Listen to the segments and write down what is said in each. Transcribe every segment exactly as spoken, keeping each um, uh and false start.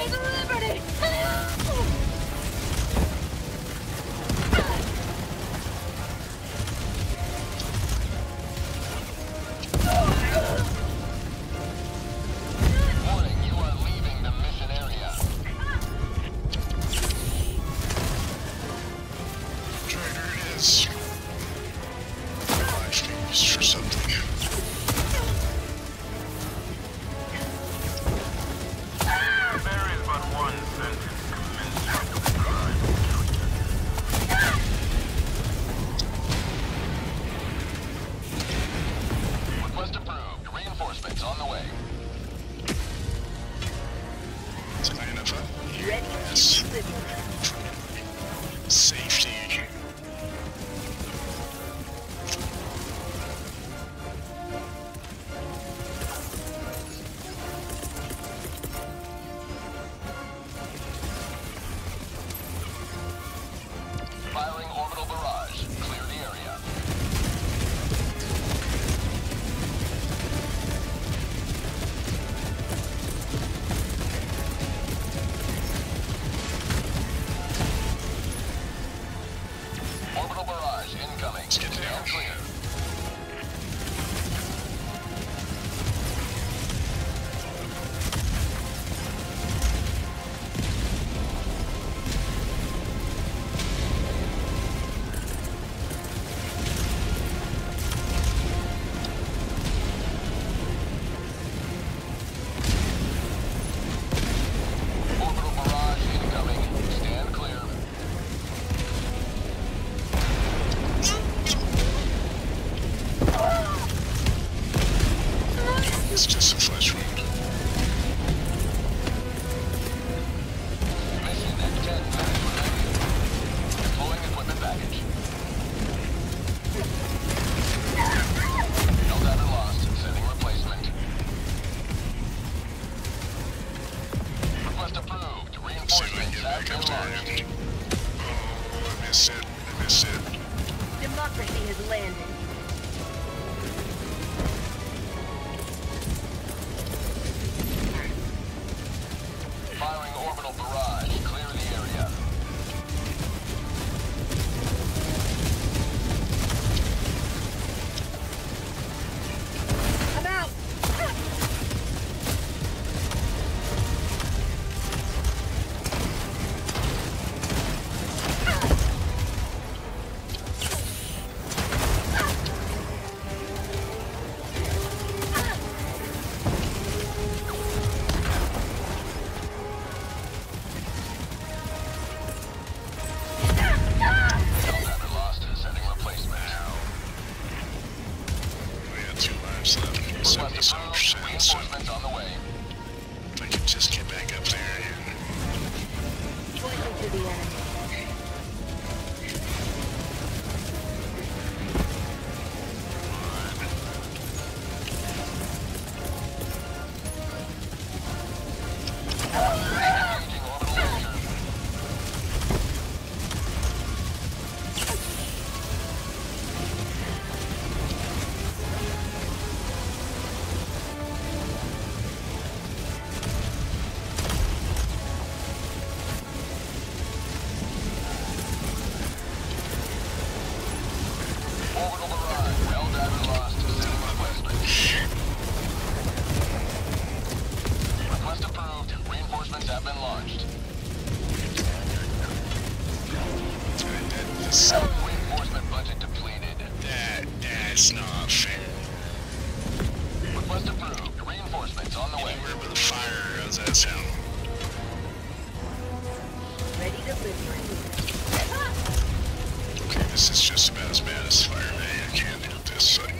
Liberty! Warning, you are leaving the mission area. Trader it is. Life used for something. There is but one sentence commensurate with the crime. Request approved. Reinforcements on the way. It's I N F A. Ready Yes. to deliver. Safety. Firing orbital barrage. Clear the area. Orbital barrage incoming. Let's get down. Stand clear. Orbital barrage incoming. Stand clear. It's just a flesh wound. Mission at ten minutes remaining. Deploying equipment package. Helldiver lost. Sending replacement. Request approved. See if I can Reinforcements get have back been up there. launched. Oh, I miss it. I miss it. Democracy has landed. Firing orbital barrage. Clear the area. I'm out! Helldiver lost. Sending replacement. We got two lives left. seventy Request some approved. percent. So Reinforcements on the way. if I could just get back up there and Pointing to the enemy. Engaging orbital laser. Orbital barrage. Helldiver lost. Sending replacement. Request approved. Reinforcements have been launched. that, this, Reinforcement budget depleted. that, that's not fair. Request approved. Reinforcements on the way. Anywhere but the fire, how's that sound? Ready to liberate. Okay, this is just about as bad as fire. Hey, I can't do this. Like,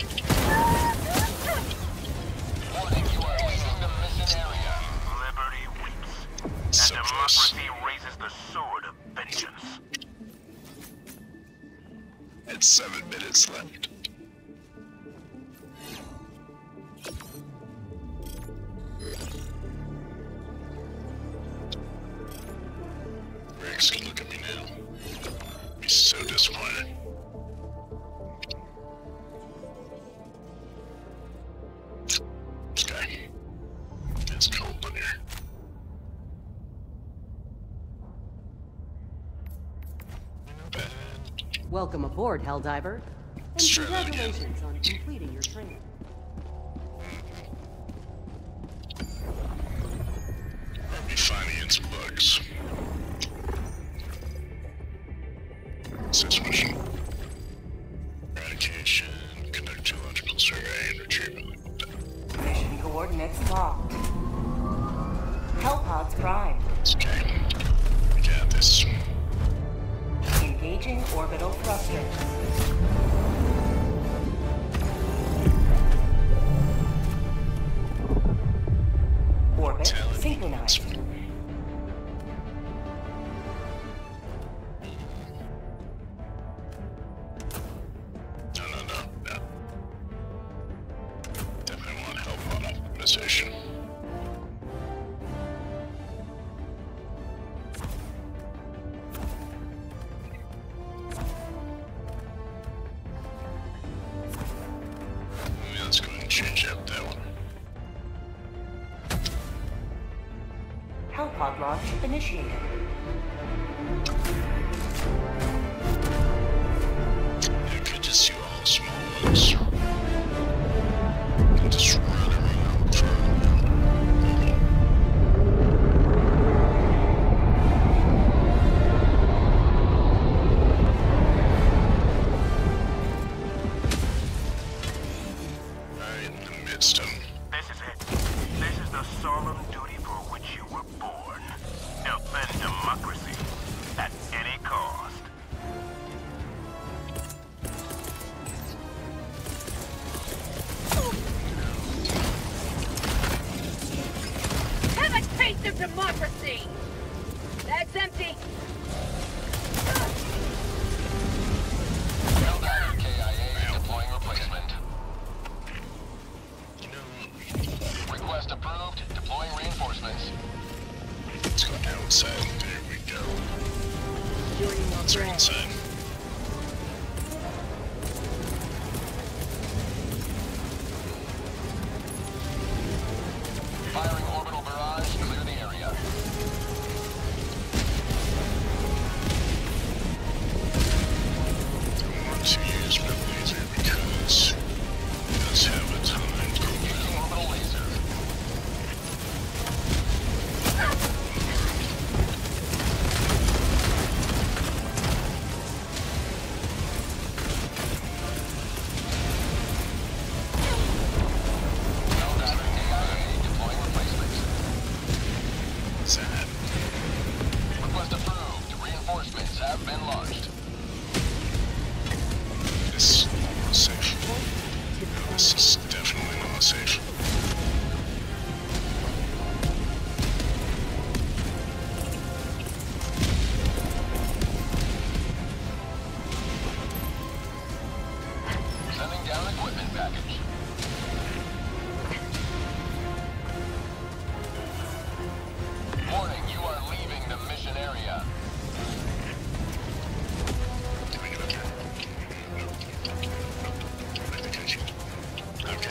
Warning, you are leaving the mission area. Liberty weeps, so and close. democracy raises the sword of vengeance. It's seven minutes left. Rex can look at me now. He's so disappointed. This guy. It's cold in here. Welcome aboard, Helldiver. And Let's try that again. congratulations on completing your training. I'll be finding in some bugs. What's this mission? Eradication, conduct geological survey, and retrieval. Mission coordinates locked. Hellpods prime. Okay. We got this. Engaging orbital thrusters. Orbit Talent. synchronized. No, no, no, no. Definitely want help on optimization. Maybe let's go ahead and change up that one. Hellpod launch initiated. You could just do all small ones. And just run around for right in the midst of them. This is it. This is the solemn duty for which you were born. Defend democracy at any cost. Have a taste of democracy! That's empty! Helldiver K I A deploying replacement. You know, Request approved. Deploying reinforcements. let's go outside. There we go. Joining our Let's go friends. inside. Firing orbital barrage. Clear the area. I want to use my laser because it does have a time profile. Using orbital laser. Helldiver K I A deploying replacements. What's that? Request approved. Reinforcements have been launched. This is not safe. No, this is definitely not safe. Sending down equipment package. Warning, you are leaving the mission area. Can we get up here? I think I can. Okay.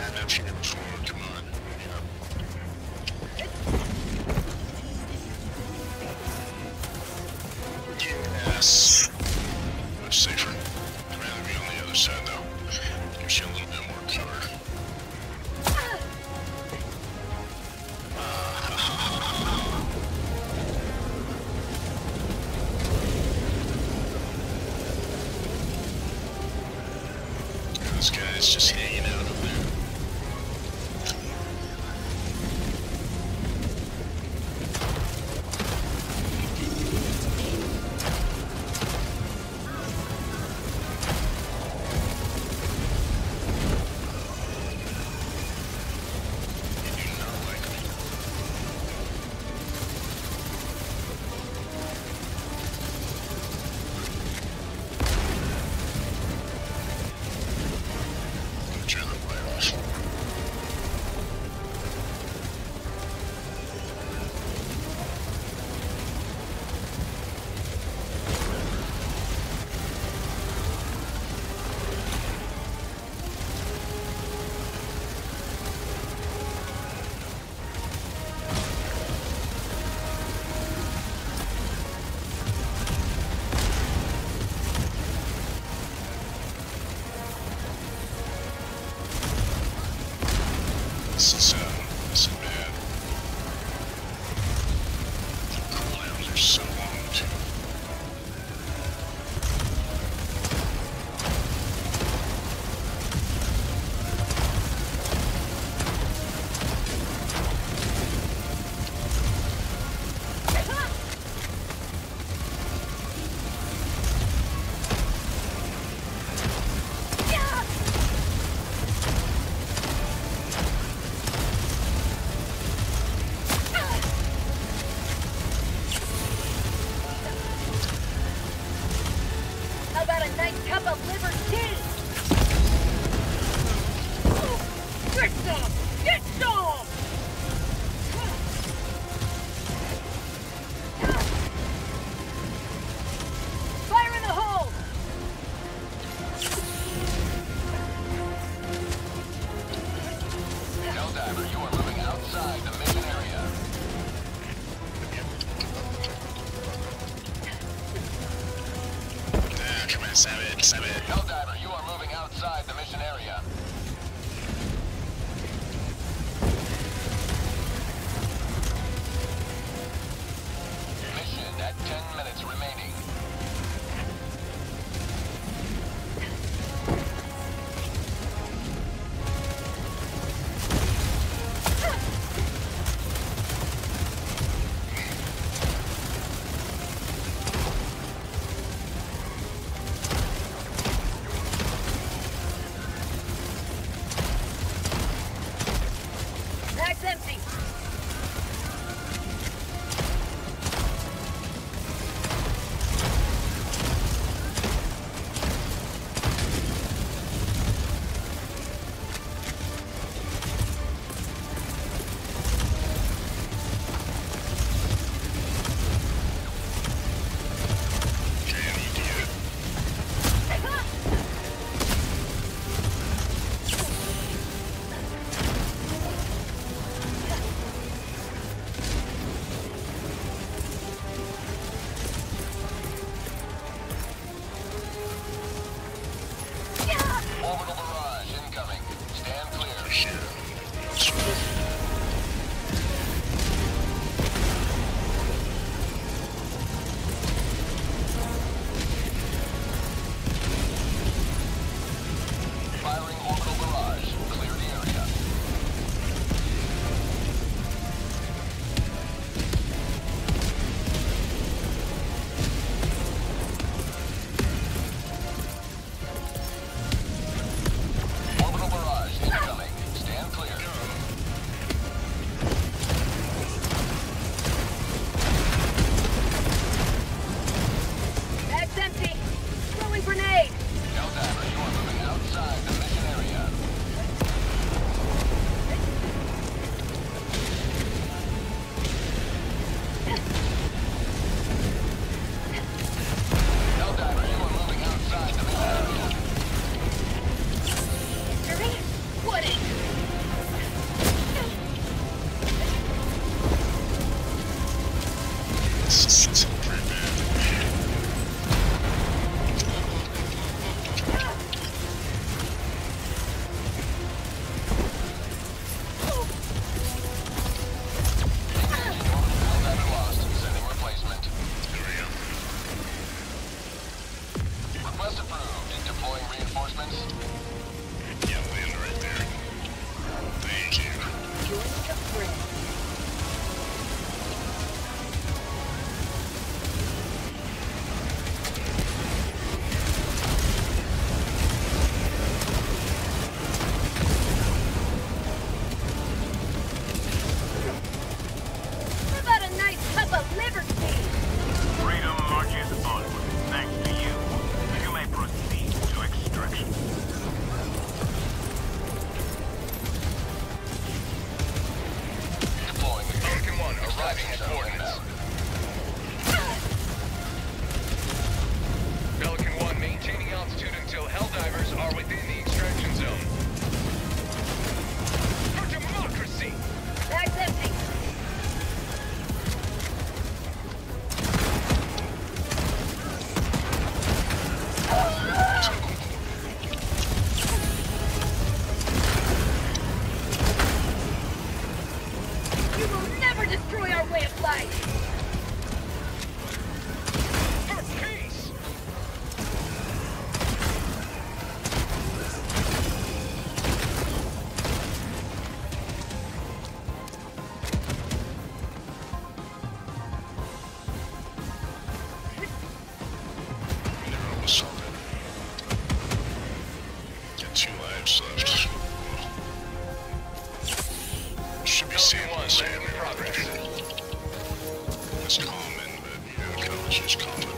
for so long, too. How about a nice cup of liver tea? Get some! Get some! Fire in the hole! Helldiver, you are moving outside the mission area. Ah, come on, stab it, stab it. Helldiver, you are moving outside the mission area. Mission at ten minutes remaining. That's empty! Okay, any idea? Orbital barrage incoming. Stand clear. Shit. Firing orbital barrage. Clear the area. Orbital barrage incoming. Stand clear. That's empty! Throwing grenade! Helldiver, you are moving outside the mission area. Helldiver, you are moving outside the mission area. Hurry! Woody! This is pretty bad. Helldiver lost. Sending replacement. There we go. Request approved. Deploying reinforcements. Yeah, land right there. Thank you. Join the grid. How about a nice cup of liver tea? Freedom marches onward. Thanks to you. You may proceed to extraction. Deploying Falcon one, arriving at coordinates. Pelican one, maintaining altitude until Helldivers are within the extraction zone. For democracy! That's empty! ships left. Should be samples here. It's common, but you know, college is common.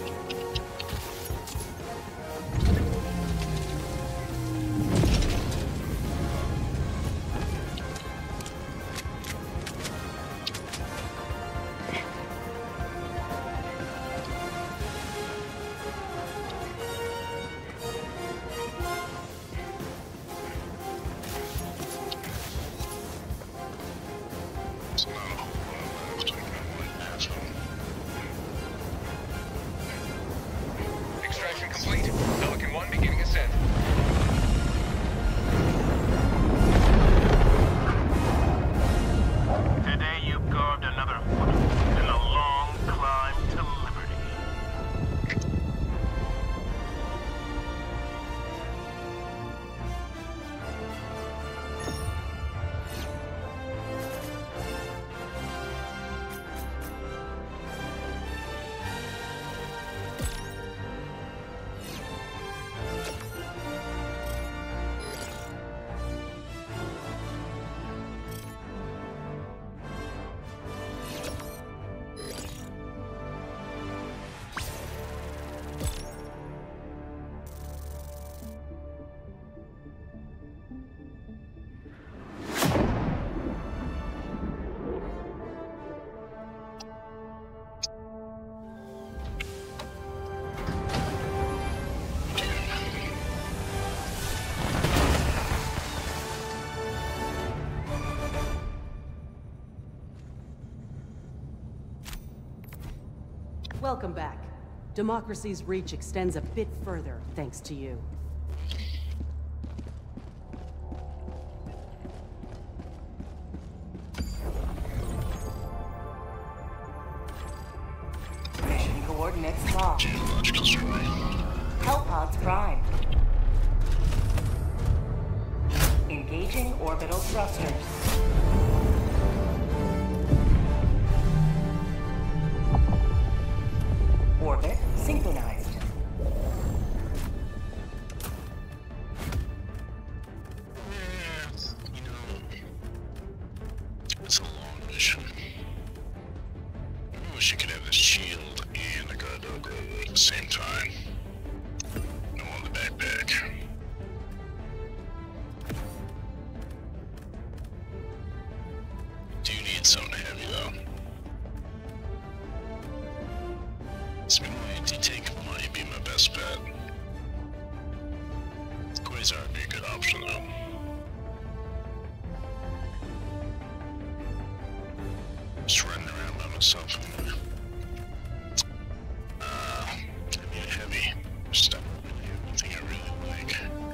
Extraction complete. Pelican one beginning ascent. Today you carved another foot in a long climb to liberty. Welcome back. Democracy's reach extends a bit further, thanks to you. Mission coordinates locked. Geological survey. Hellpods prime. Engaging orbital thrusters. Orbit synchronized. You know, it's a long mission. I wish you could have this shield and a Cardogo at the same time. No on the backpack. Do need something heavy though. Spinning anti-tank might be my best bet. Quasar would be a good option though. Just running around by myself. Uh, I mean heavy stuff. Anything I really like.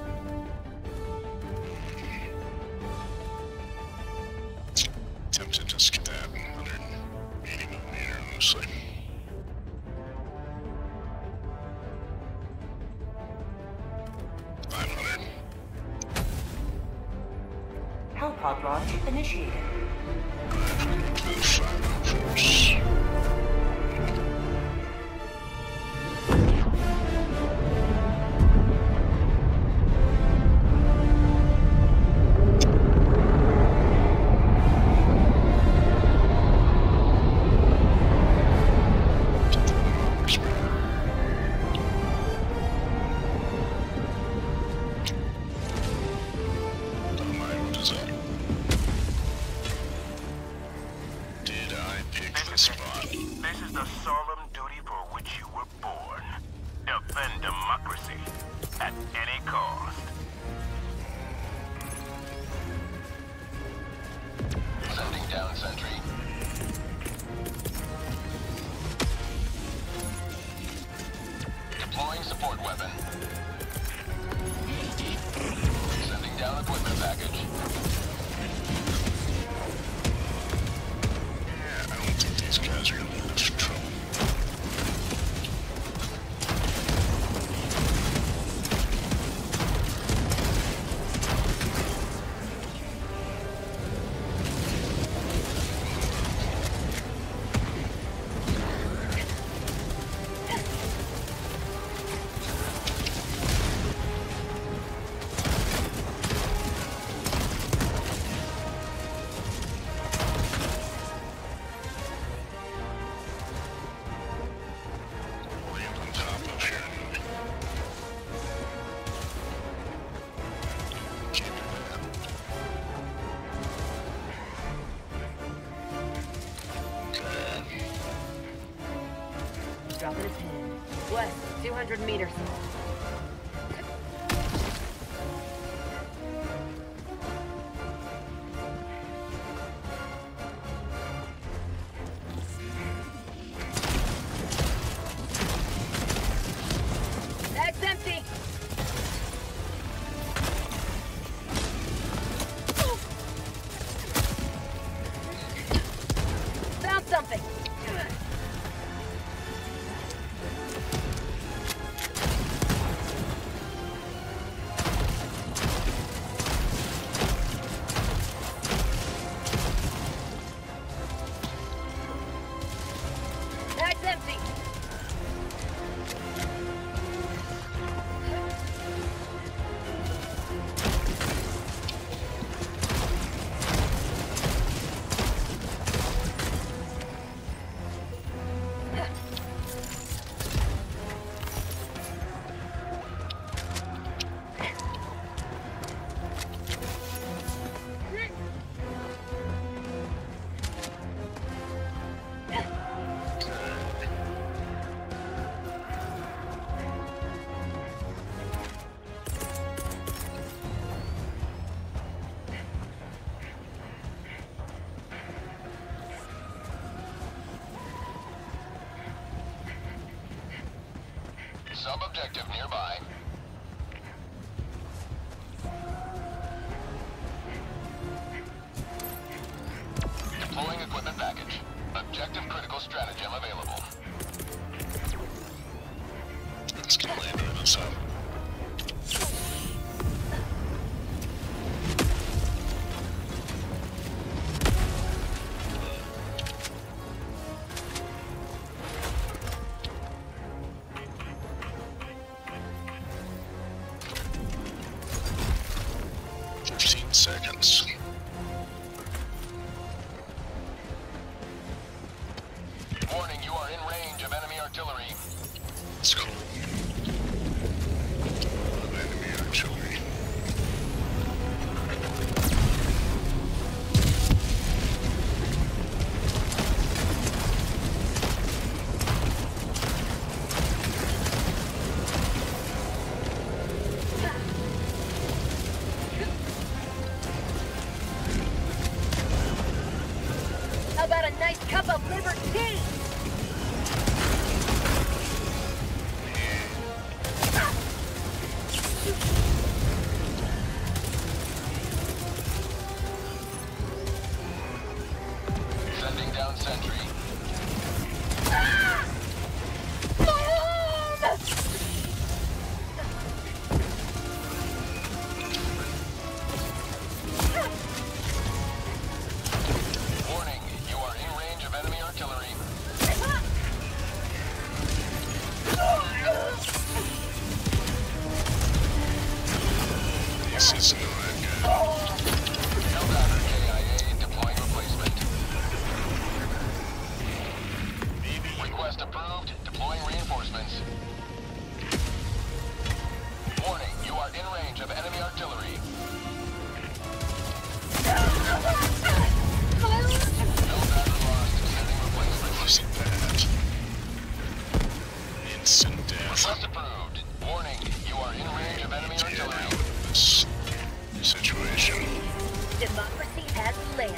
Tempted to just get that one hundred eighty millimeter mostly. five hundred. Hellpod launch initiated. five hundred. This is the solemn duty for which you were born. Defend democracy at any cost. Sending down sentry. Deploying support weapon. Sending down equipment package. Yeah, I don't think these guys are gonna be much trouble. dropping a pin. West, two hundred meters. That's empty! Found something! That's empty! Sub-objective nearby. Deploying equipment package. Objective critical stratagem available. It's gonna land on us up. Fifteen seconds. Warning, you are in range of enemy artillery. It's cool. Of enemy artillery. How about a nice cup of liver tea? Sending down sentry. Warning, you are in range of enemy artillery. This is not good. Helldiver K I A deploying replacement. Request approved. Deploying reinforcements. Warning, you are in range of enemy artillery. Helldiver lost. Sending replacement. Wasn't that? Instant death. Request approved. Warning, you are in range of enemy artillery. This situation. Democracy has landed.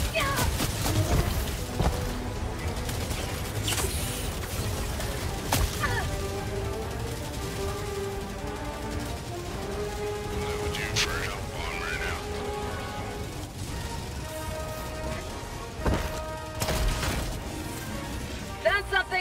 What would you for help on right now? Found something!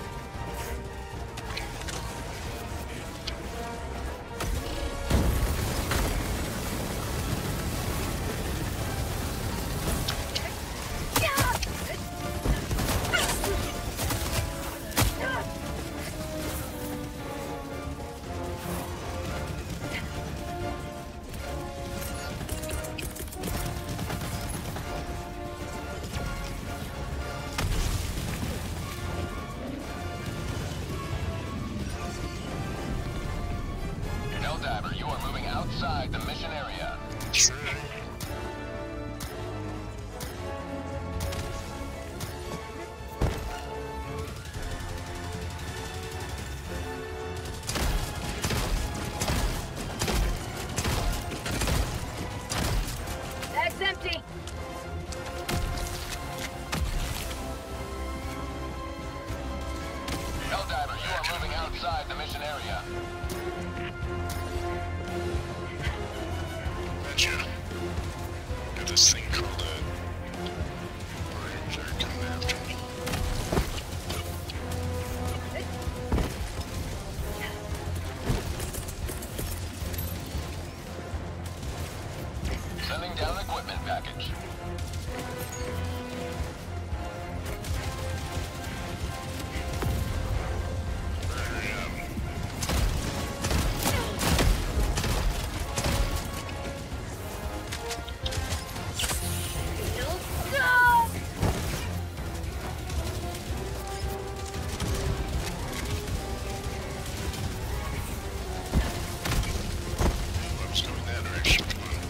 Helldiver, you are moving outside the mission area. Sure. back. are moving outside the mission area. Gotcha. Got this thing called a... They're coming after me. Sending down equipment package. I was going that direction. Come on.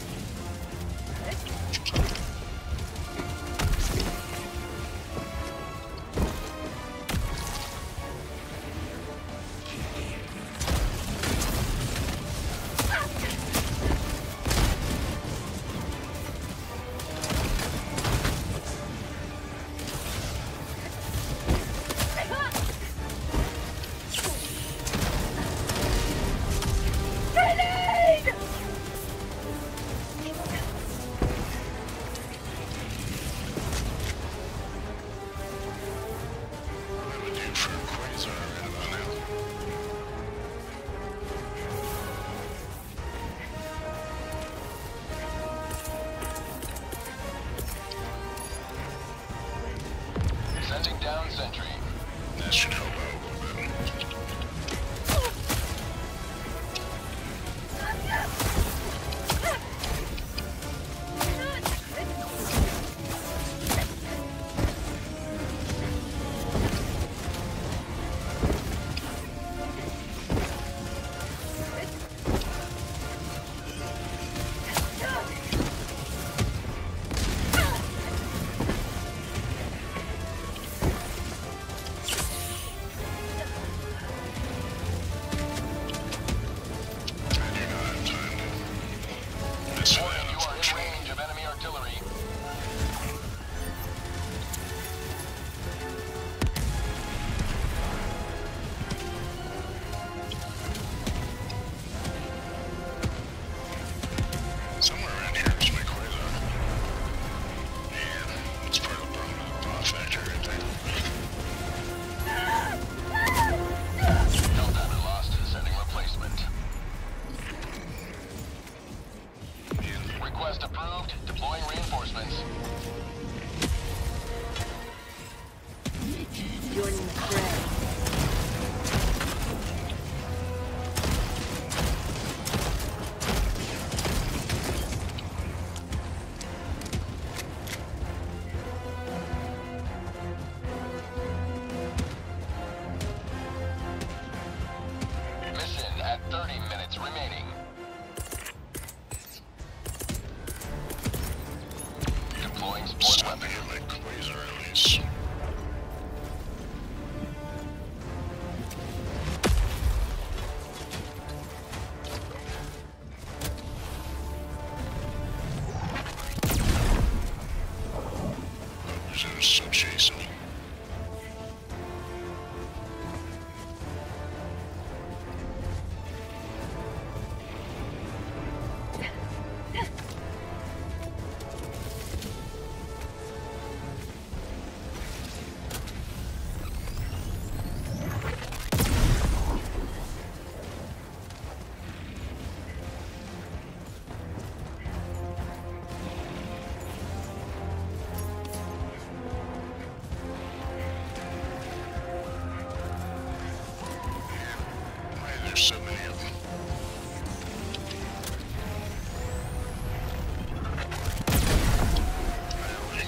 What do we do for Quasar right about now? Sending down sentry. That should help out a little bit. I do not have time to mess with that, You are in unfortunately. range of enemy artillery. Somewhere around here is my Quasar. Yeah, it's part of the problem with the bomb factory right there. No time lost. Sending replacement. Request approved. Deploying reinforcements. Joining the fray. Mission at thirty minutes remaining. Deploying support Stop me weapon. at my Quasar at least. Oh, they're still chasing me. Why are there so many of them? Really?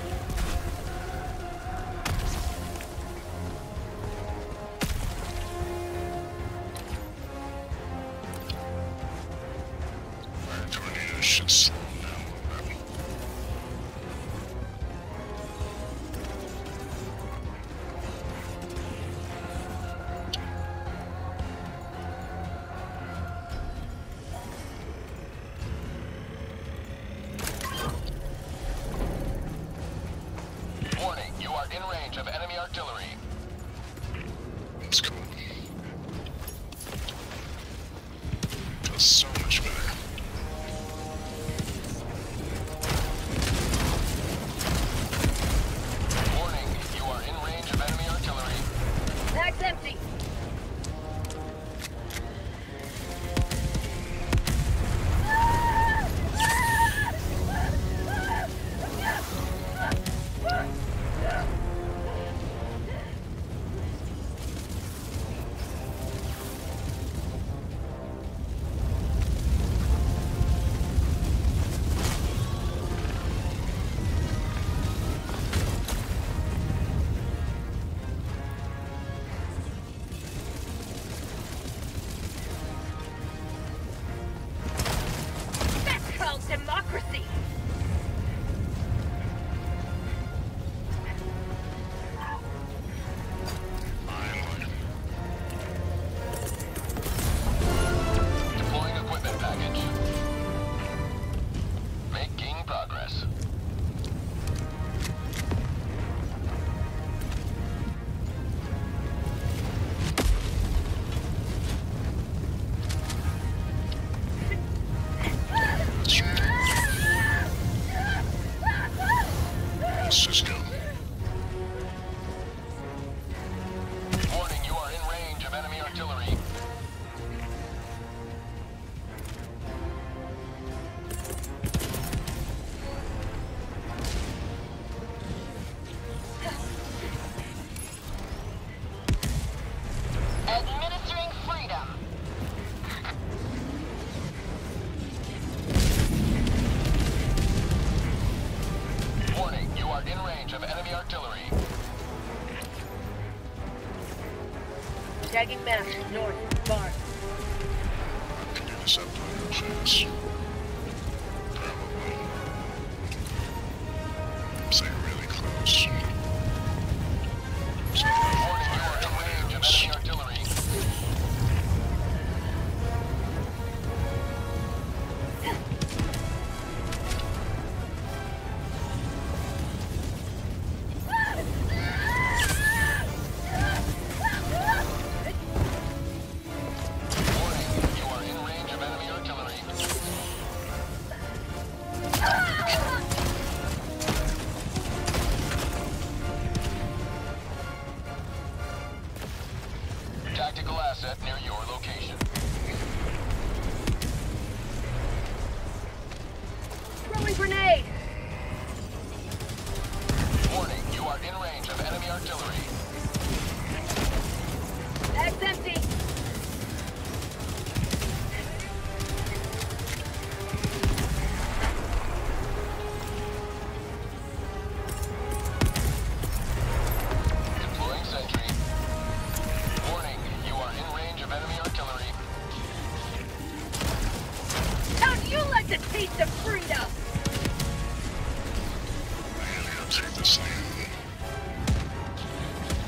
Fire tornadoes should slow them down a little bit. Warning, you are in range of enemy artillery. That's cool. That's so much better. Warning, you are in range of enemy artillery. Mag's empty. That's called democracy. Finally. Deploying equipment package. Making progress. Let's just go. Warning, you are in range of enemy artillery. Administering freedom. Warning, you are in range of enemy artillery. Tagging map. North. Barn. Can do this up real fast. Probably. It's like really close. It's like Warning, you are in range of enemy artillery. Warning, you are in range of enemy artillery. Tactical asset near your location. Throwing grenade. Warning, you are in range of enemy artillery. Mag's empty. Deploying sentry. Warning, you are in range of enemy artillery. How'd you like the taste of freedom? I gotta go take this thing.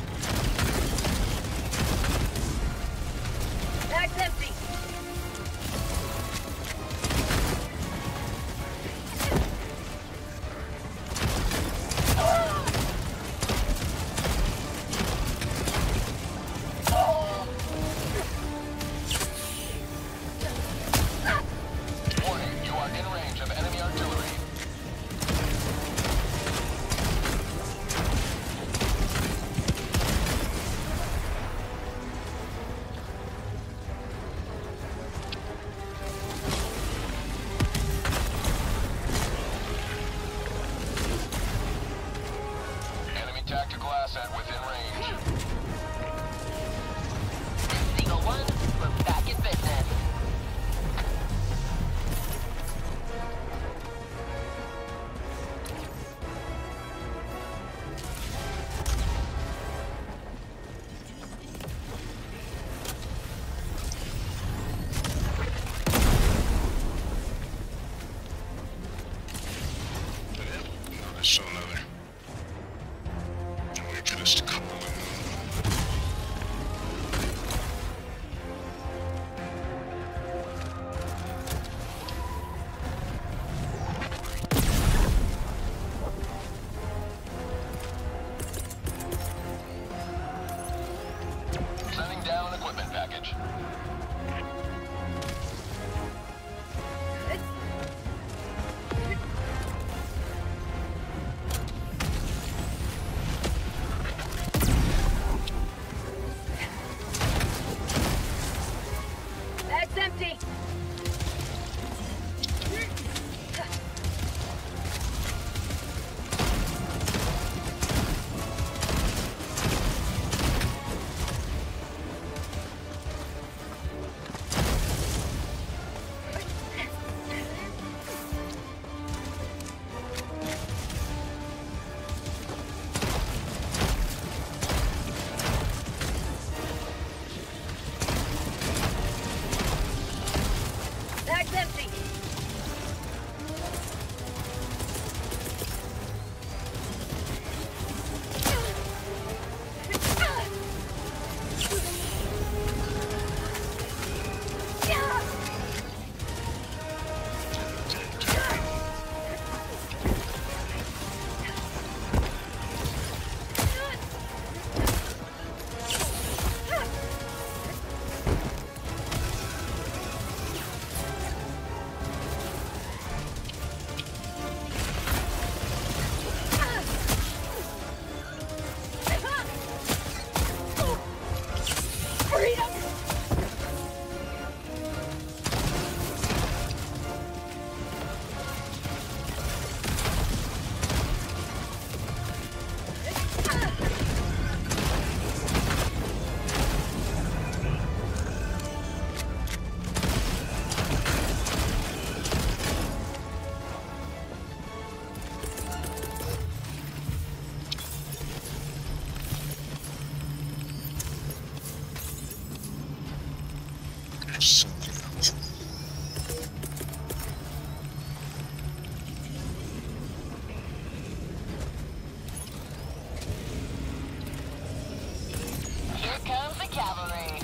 Here comes the cavalry.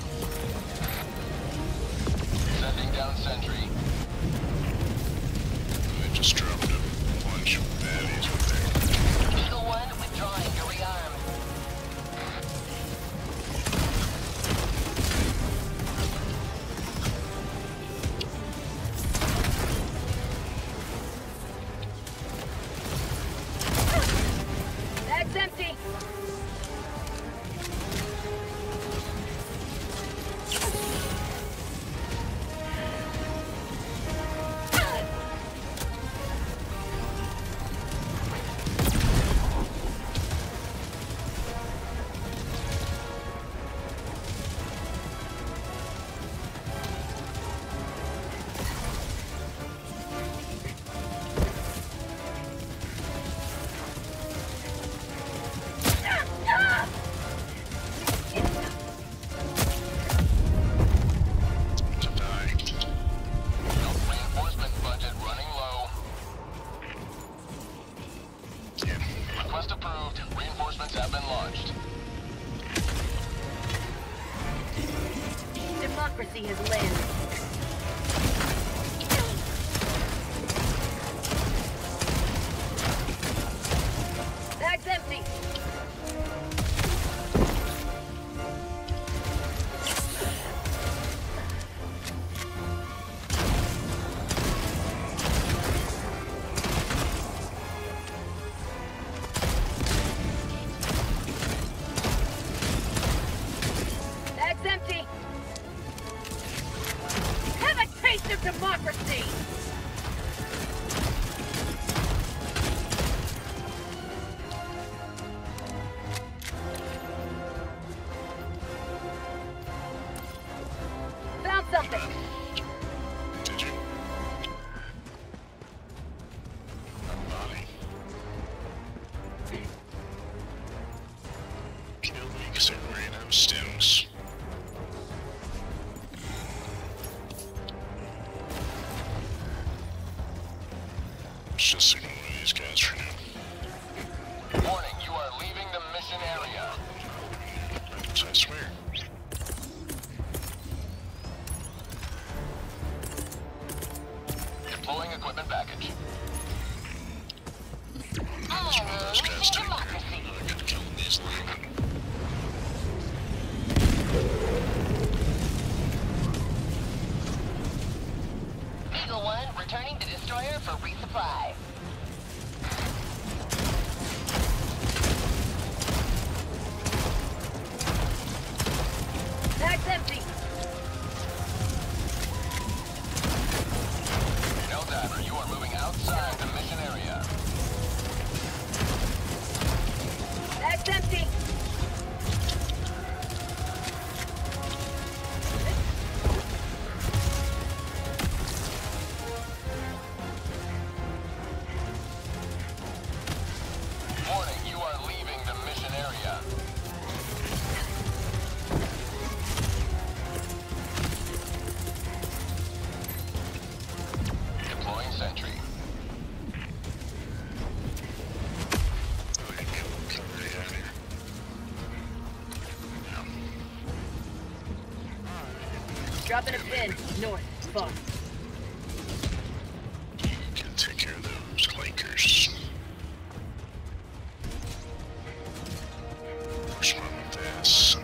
Sending down sentry. They just dropped a bunch of baddies up there. Eagle one withdrawing to rearm. Bag's empty. To die. Reinforcement budget running low. Yeah. Request approved. Reinforcements have been launched. Democracy has landed. Bag's empty. Bag's empty. Have a taste of democracy. Found something. Did you? A body. Kill me because I ran out of stems. Let's just ignore these guys for now. Warning, you are leaving the mission area. So I swear. Deploying equipment package. That's one of those guys take care. I could kill him easily. Eagle one returning to destroyer for resupply. Bag's empty. No diver, you are moving outside the mission area. Bag's empty. Warning, you are leaving the mission area. Deploying sentry. Oh, you kill him. Get ready out of here. Yeah. Dropping a pin. North. Far. You can take care of those clankers. What's wrong with this?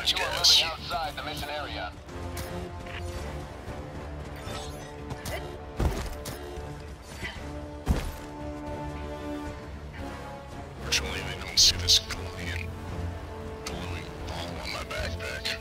That's You are gas. moving outside the mission area. Fortunately, they don't see this glowing, glowing ball on my backpack.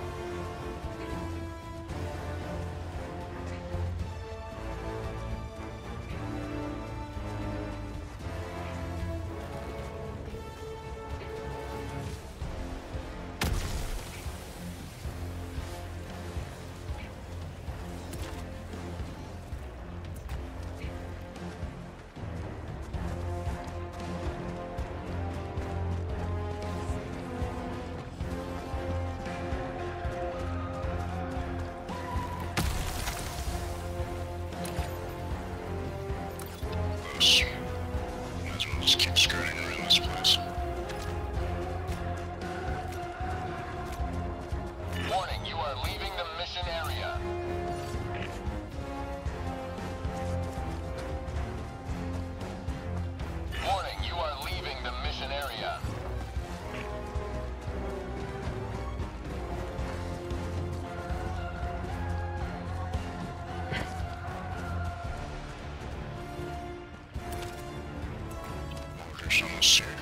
Close. Might as well just keep skirting around this place. Warning, you are leaving the mission area. Warning, you are leaving the mission area. Orders almost here.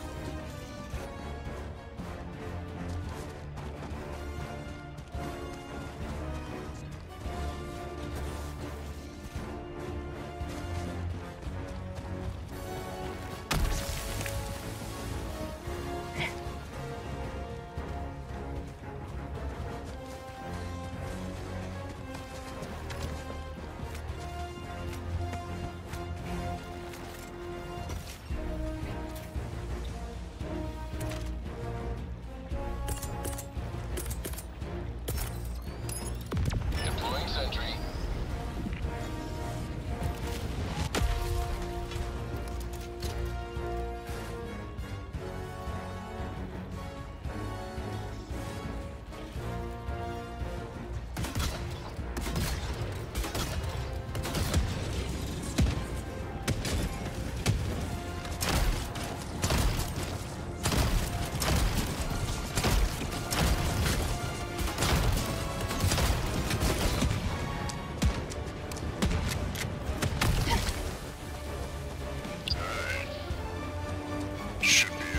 Deploying sentry. Alright. Should be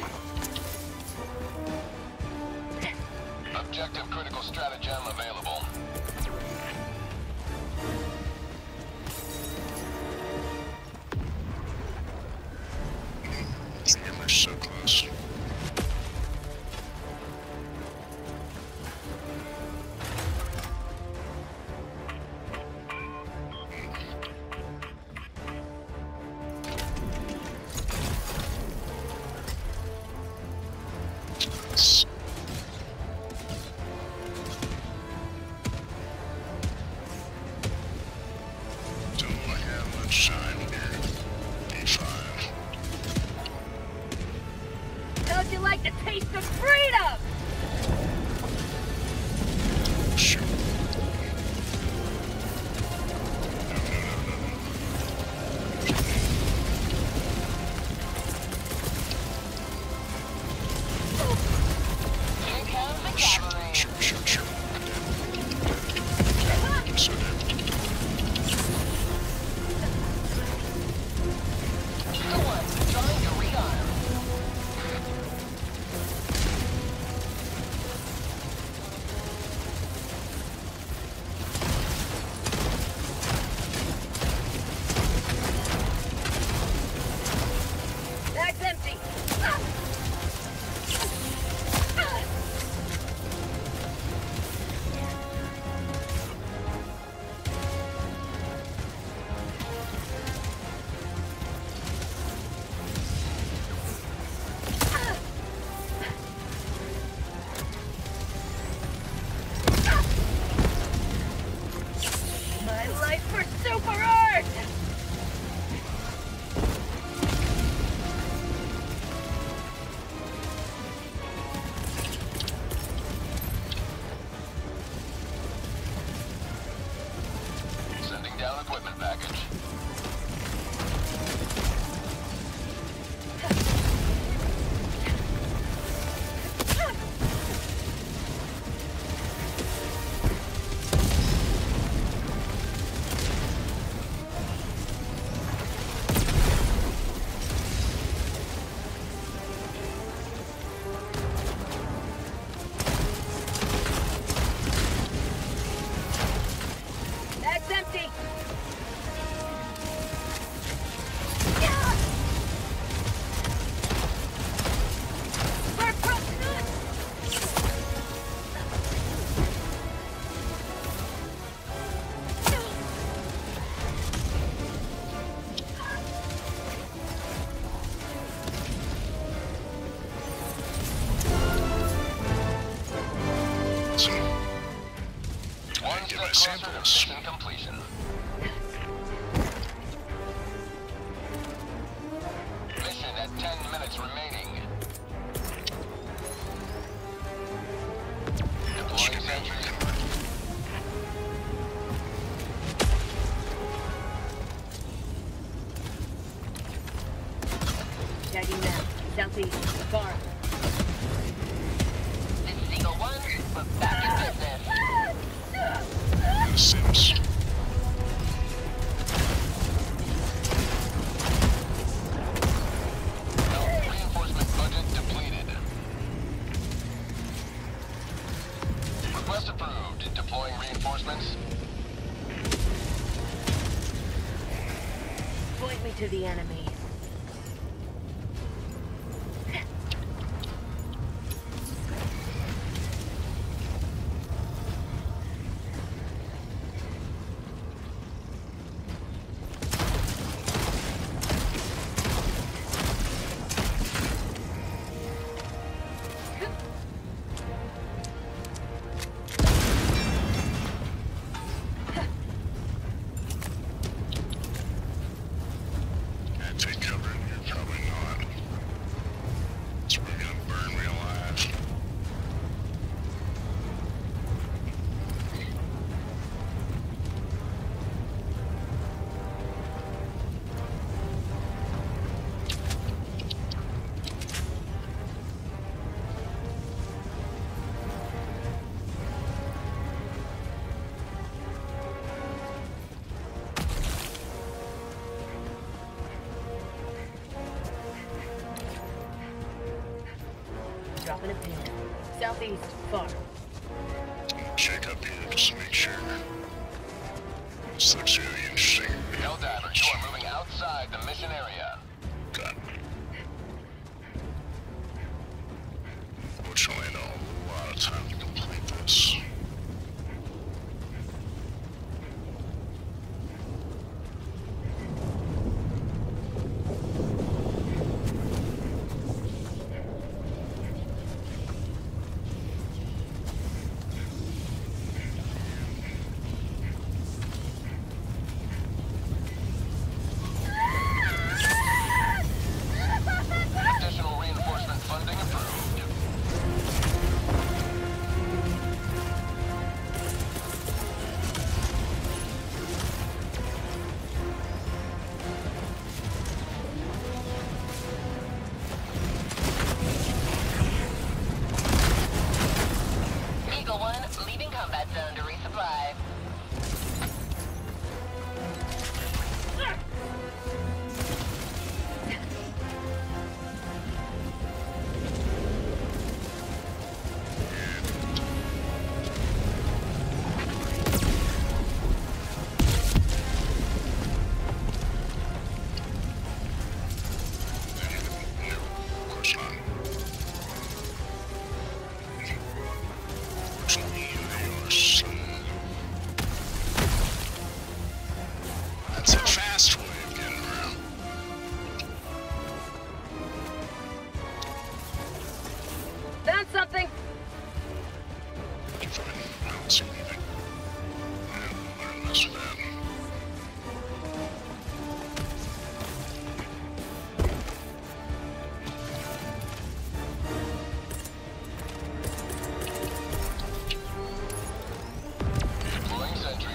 it. Objective critical stratagem available. Yeah, we're so close. Nice. Don't have much time here. B five. How'd you like the taste of freedom? Shoot. No, no, no, no, no. Here comes the Shoot, cavalry. shoot, shoot, shoot. I'm so dead. The one trying to rearm. Tagging them. Southeast. Far. This is Eagle One. We're back in business. Sims. No reinforcement budget depleted. Request approved. Deploying reinforcements. Point me to the enemy. Take cover in here, probably not. So we're gonna burn real live. Dropping a pin. Southeast. Far. Check up here just to make sure. This looks really interesting. Helldiver, you are moving outside the mission area. God. Fortunately, I don't have a lot of time to complete this. Additional reinforcement funding approved. Eagle One, leaving combat zone to resupply. Of course not. Fortunately, they are slow. That's a fast way of getting around. Found something. Fine. I don't see anything. I don't mess with that. Deploying sentry.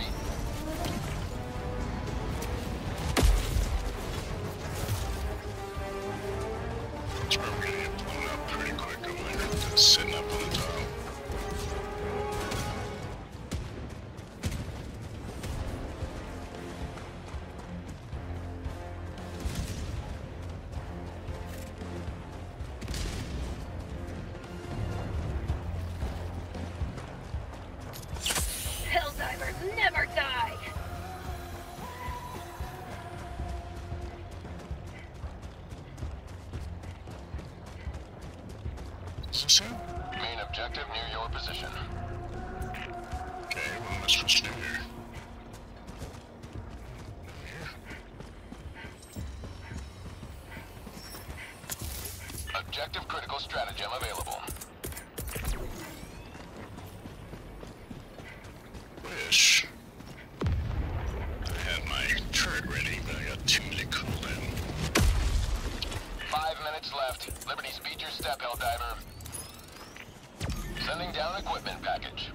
It's probably gonna get blown up pretty quick over there. Just sitting up on the top. Helldivers never die. Is this it? Main objective near your position. Okay, what am I supposed to do here? Objective critical stratagem available. Wish I had my turret ready, but I got too many cooldown. Five minutes left. Liberty, speed your step, Helldiver. Sending down equipment package.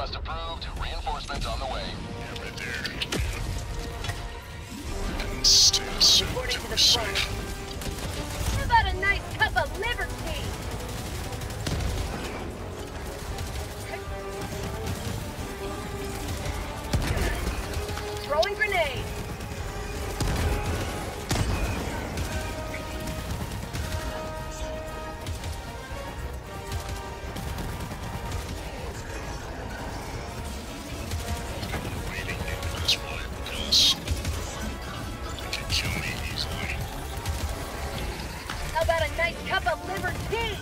Thrust approved. Reinforcements on the way. Yeah, right there. And stay safe Reporting till to we're the front. safe. How about a nice cup of liberty? Throwing grenade. Waiting at this point because they can kill me easily. How about a nice cup of liberty?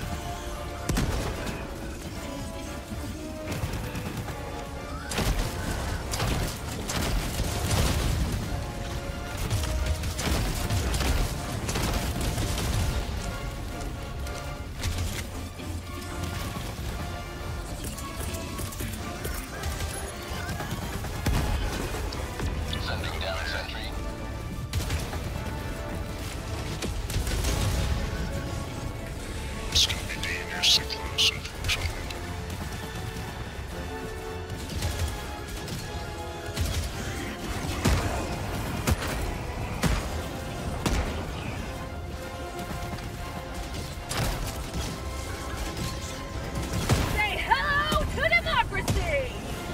Sending down sentry. It's gonna be dangerously close, unfortunately. Say hello to democracy!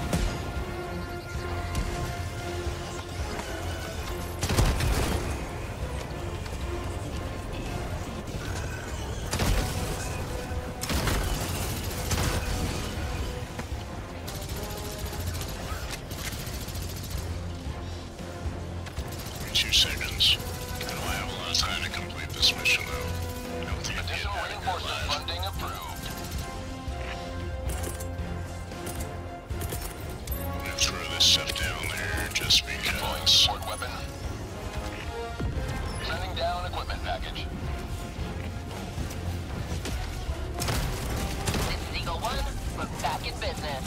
Two seconds. I don't have a lot of time to complete this mission, though. I don't think I'm Additional getting reinforcement that funding approved. I'm gonna throw this stuff down there just Deploying because. support weapon. Sending down equipment package. This is Eagle One. We're back in business.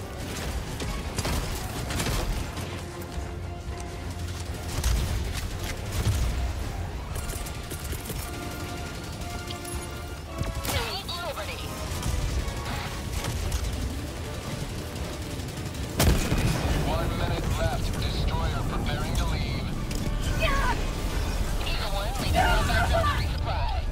Sweet Liberty. One minute left. Destroyer preparing to leave. Eagle One leaving combat zone to resupply.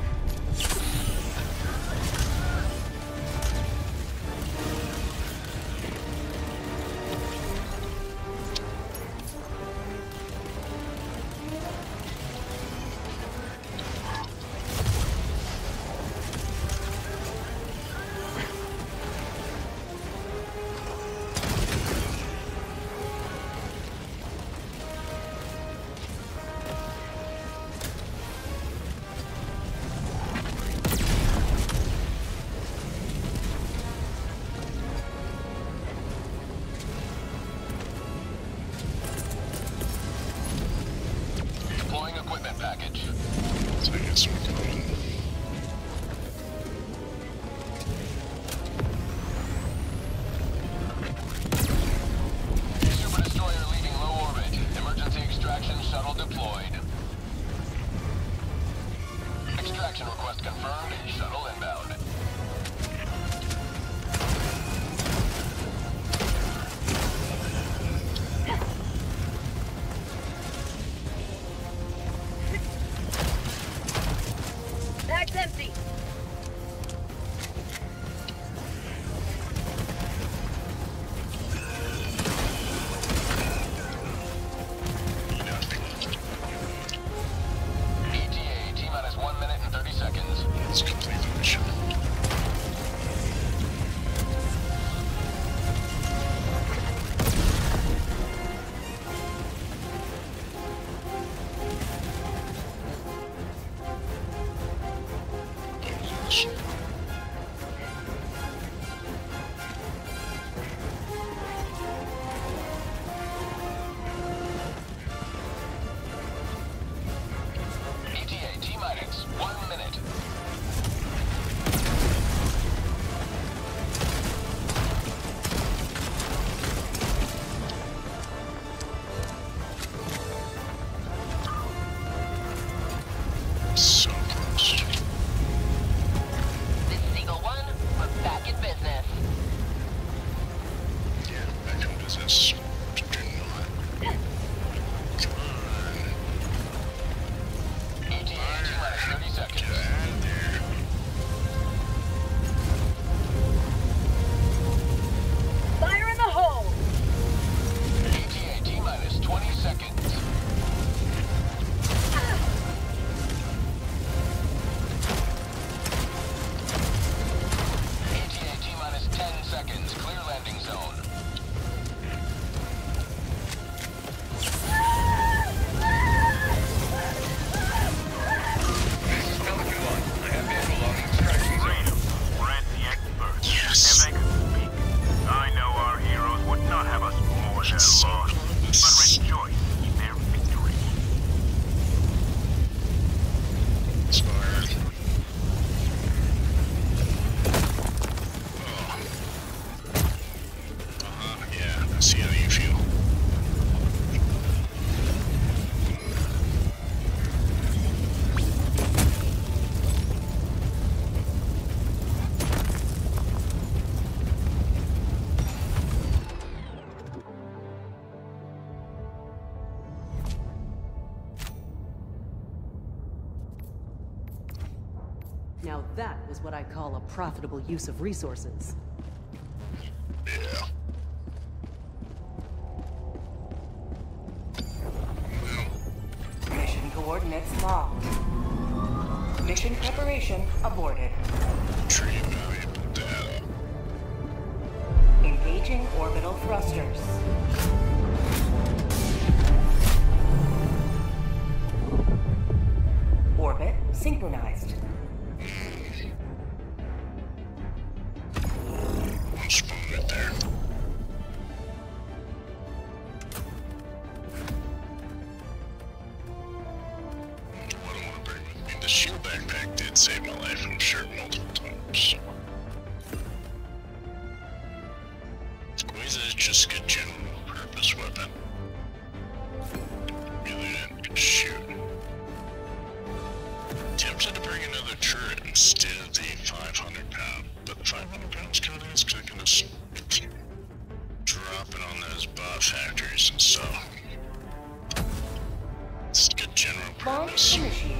is this? Come on. E T A, T-minus thirty seconds. Get out of there. Fire in the hole! E T A, T-minus twenty seconds. E T A, T-minus ten seconds. Clear landing zone. Freedom. We're at the experts. Yes. If they could speak, I know our heroes would not have us more than So lost, close. but rejoice in their victory. Smart. Oh. Uh-huh, yeah, I see how you feel. Now that was what I call a profitable use of resources. Yeah. Well, Mission coordinates locked. Mission preparation aborted. tree valuable data. Engaging orbital thrusters. Orbit synchronized. One spoon right there. What I want to bring with me. The shield backpack did save my life, I'm sure, multiple times. Squeeze is just a general purpose weapon. Really didn't shoot. Tempted to bring another turret instead of the five hundred pound, but the five hundred pounds kind of is because I can just drop it on those bot factories and stuff. It's a good general Launch purpose. initiated.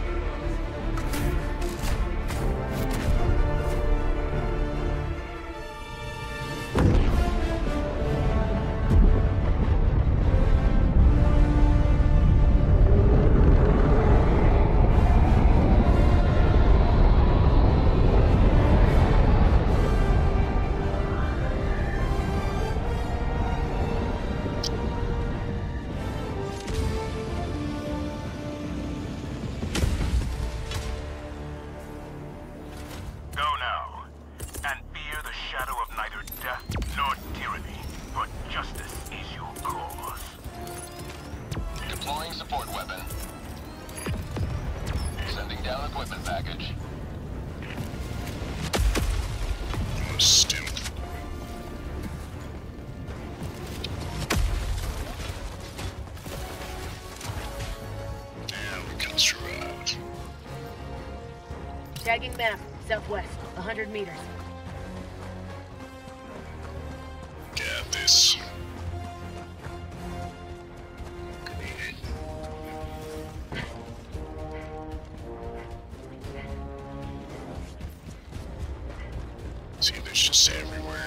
Go now, and fear the shadow of neither death nor tyranny, for justice is your cause. Deploying support weapon. Sending down equipment package. Stim. And we can survive. Tagging map, southwest, one hundred meters. Got this. See, there's just everywhere.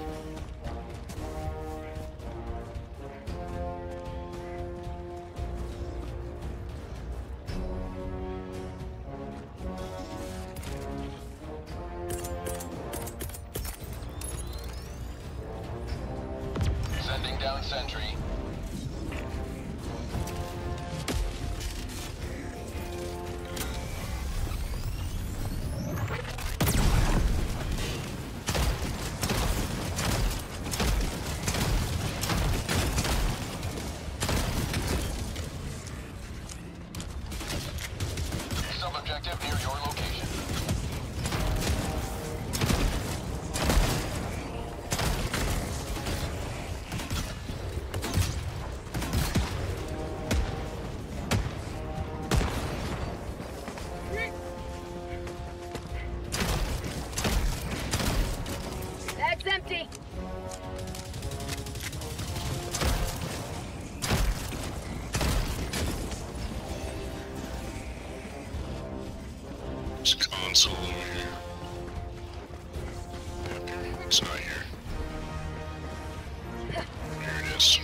Sending down sentry. Sub-objective near your location. It's not here. Here it is.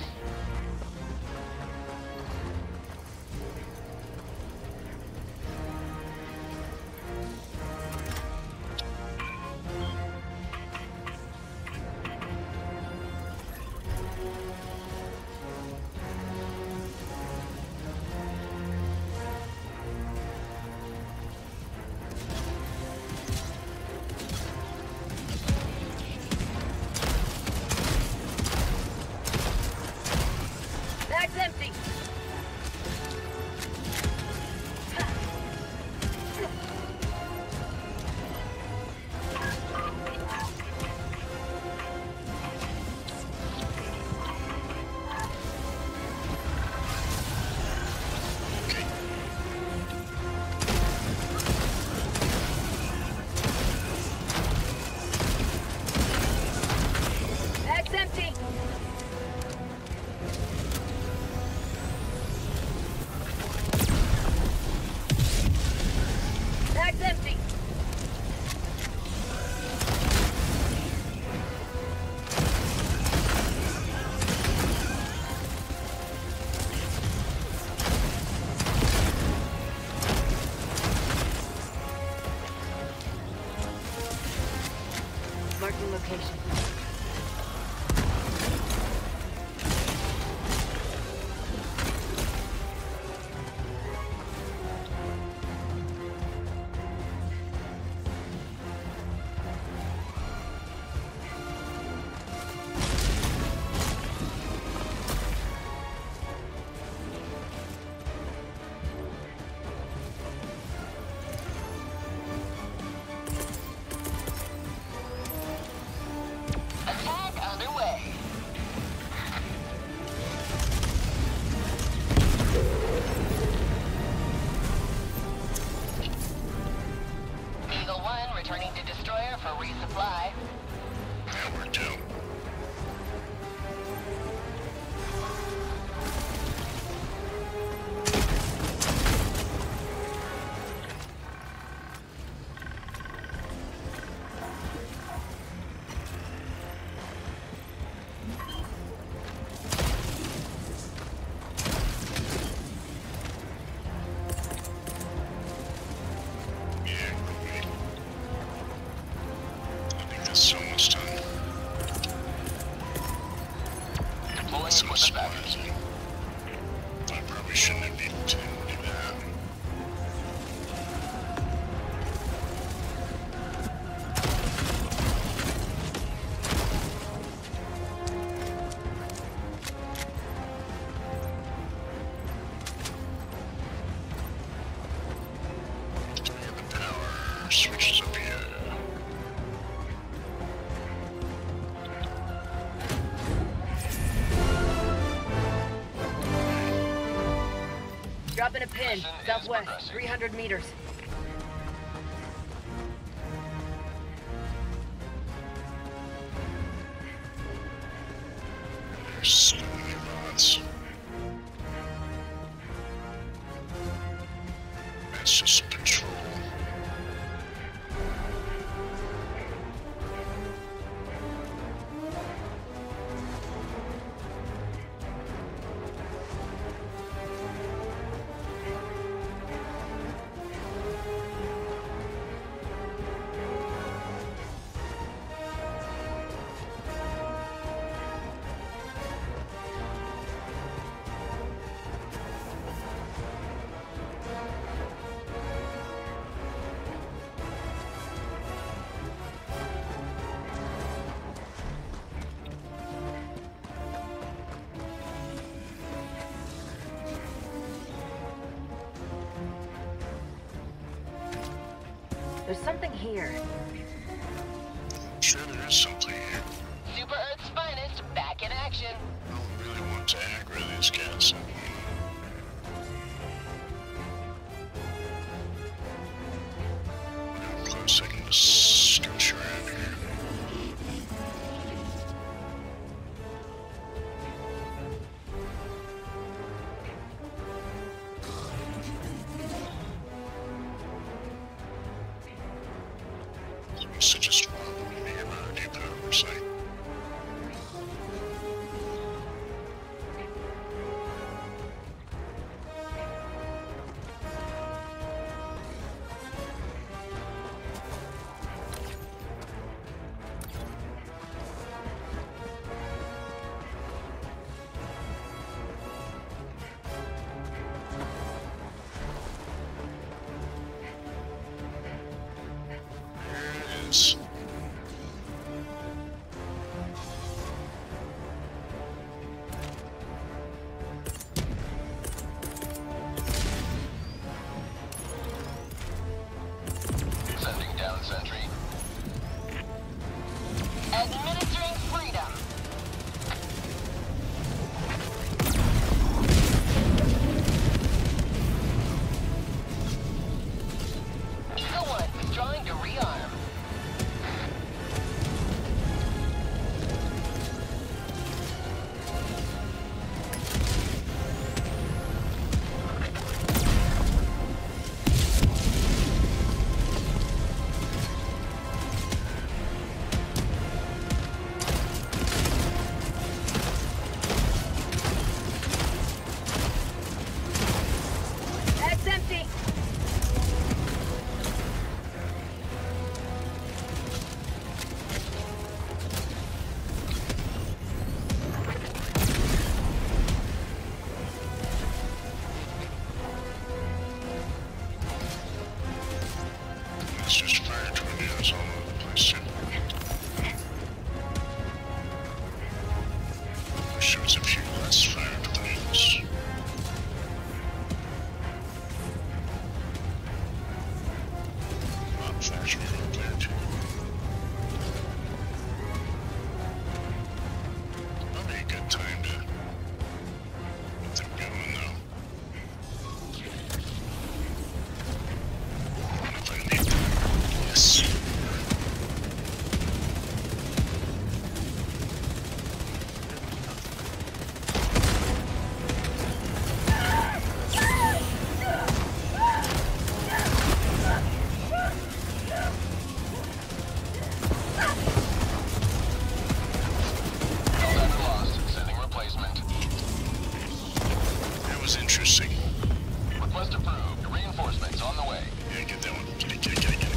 Bag's empty. Bag's empty. Bag's empty. Marking location. Attack underway. Eagle one returning to destroyer for resupply. That worked out. Yeah, okay. I think that's almost done. Deploying Some equipment package. supplies. I probably shouldn't have needed to do that. Do we have the power switches up here? Dropping a pin. Mission is Southwest. progressing. three hundred meters. There's so many rods. That's just patrol. There's something here. Sure, there is something here. Super Earth's finest back in action. I don't really want to aggro these cats. How close I can just scooch around here. So just one nearby depots. Shows a few less fired planes. Not factory up there too. Probably a good time to get them going though. If I need them. Yes. Interesting. Request approved. Reinforcements on the way. Yeah, get that one. Get it, get it, get it, get it.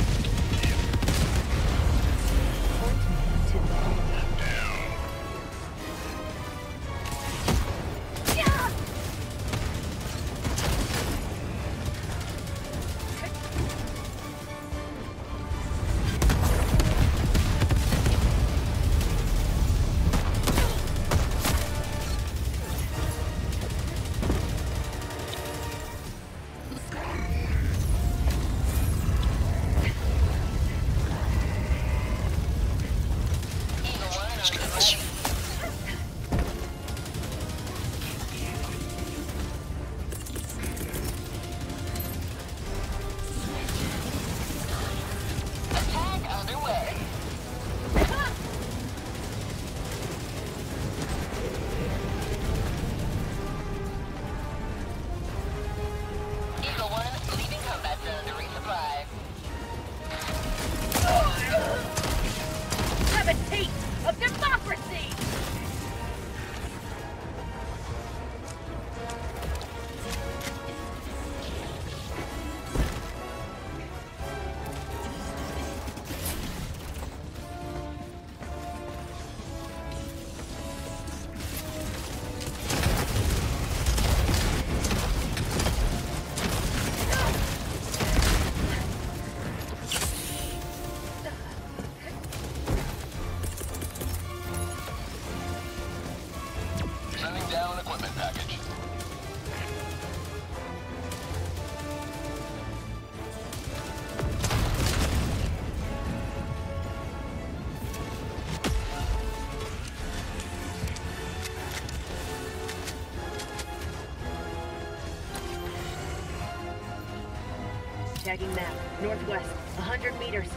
Tagging map. Northwest. A hundred meters.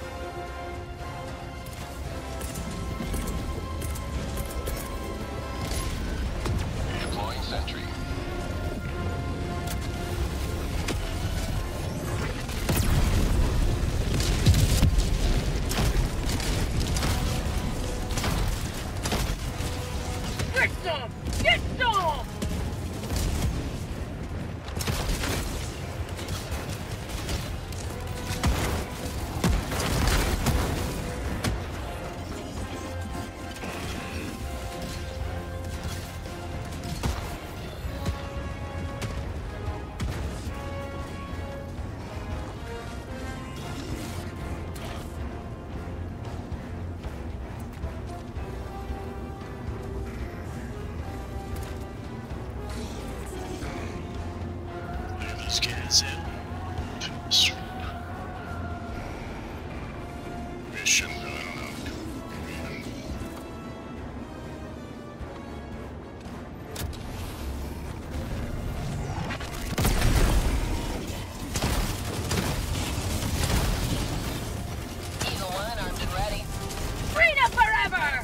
Deploying sentry. Get some! Get some! These guys in. Sweet. Mission, I don't know. Eagle One armed and ready. Freedom forever!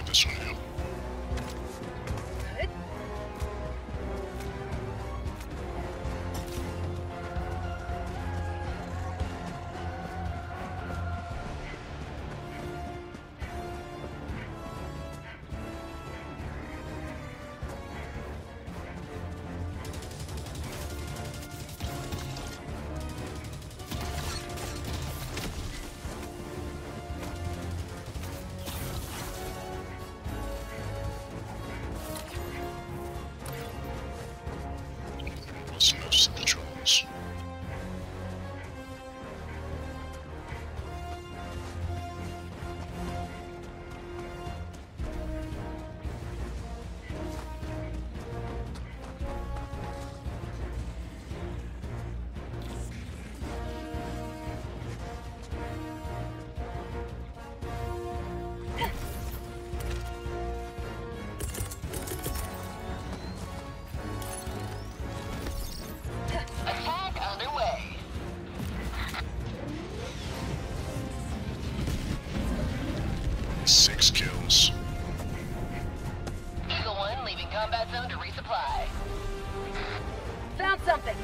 this one out. Good. What's most of the trolls? Attack underway. Six kills. Eagle One leaving combat zone to resupply. Found something.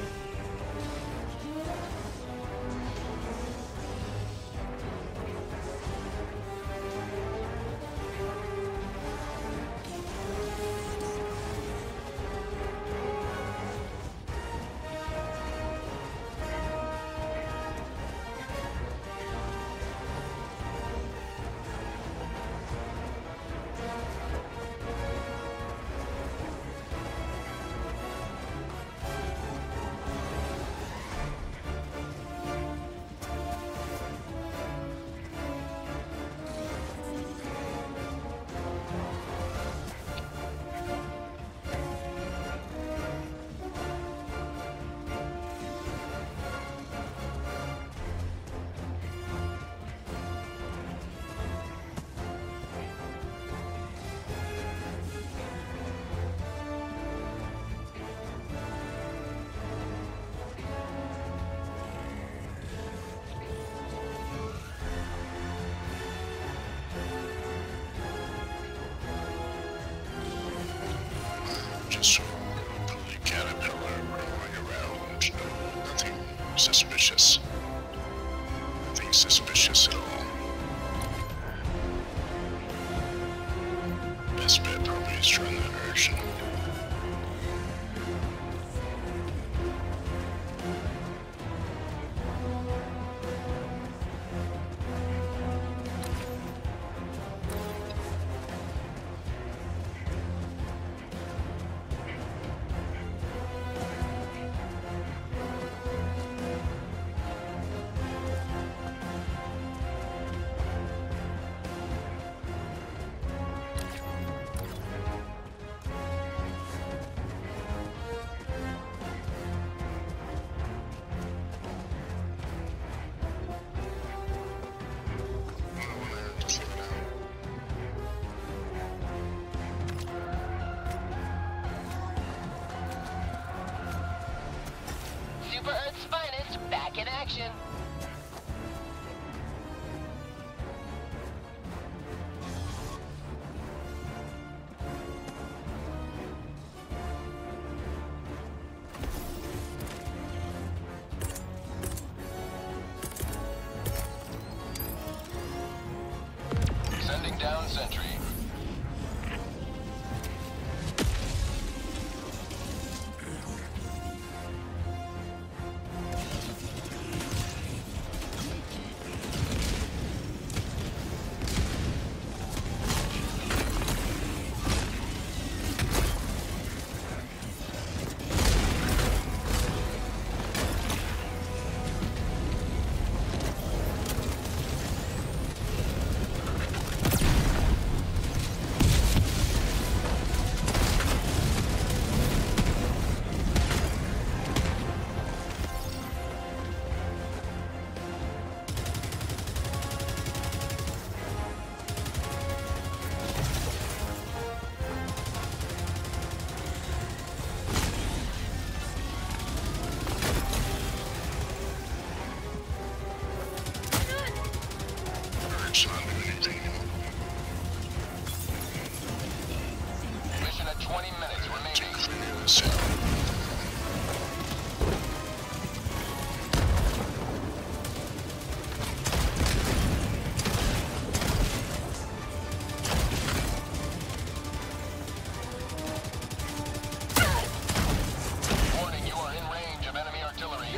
Just a pulley caterpillar rolling around. No, nothing suspicious. Nothing suspicious at all. Best bet probably is trying that version. Super Earth's finest back in action. Sending down sentry. So. Warning, you are in range of enemy artillery.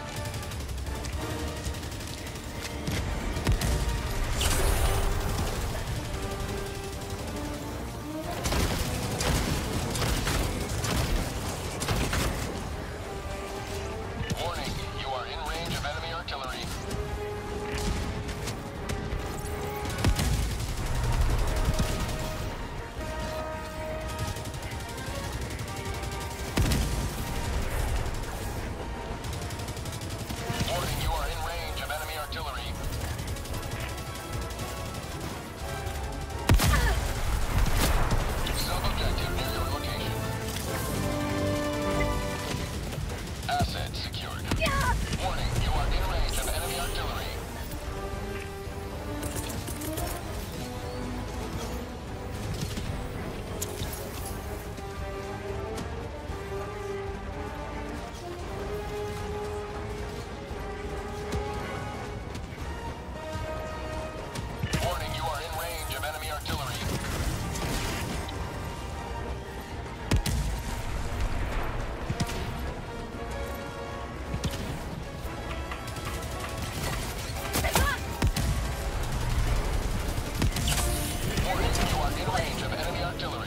Warning, you are in range of enemy artillery. Warning, you are in range of enemy artillery. Sub-objective near your location. Asset secured. Warning, you are in range of enemy artillery. Warning, you are in range of enemy artillery. Warning, you are in range of enemy artillery.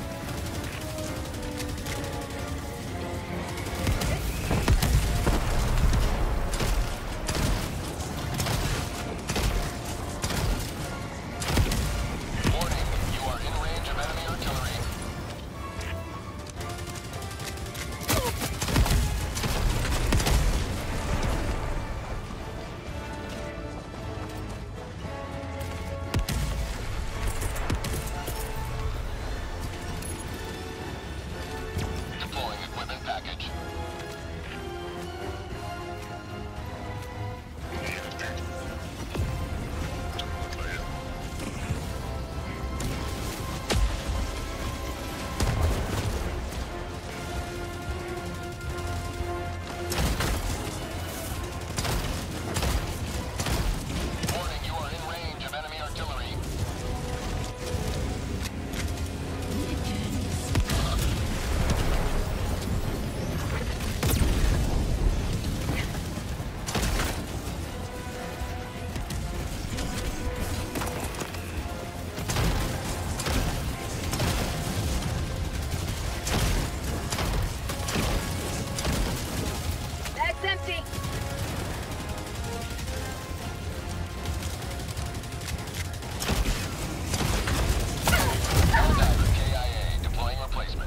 Warning, you are in range of enemy artillery. Deploying equipment package. Warning, you are in range of enemy artillery. Bag's empty. Diver K I A deploying replacement.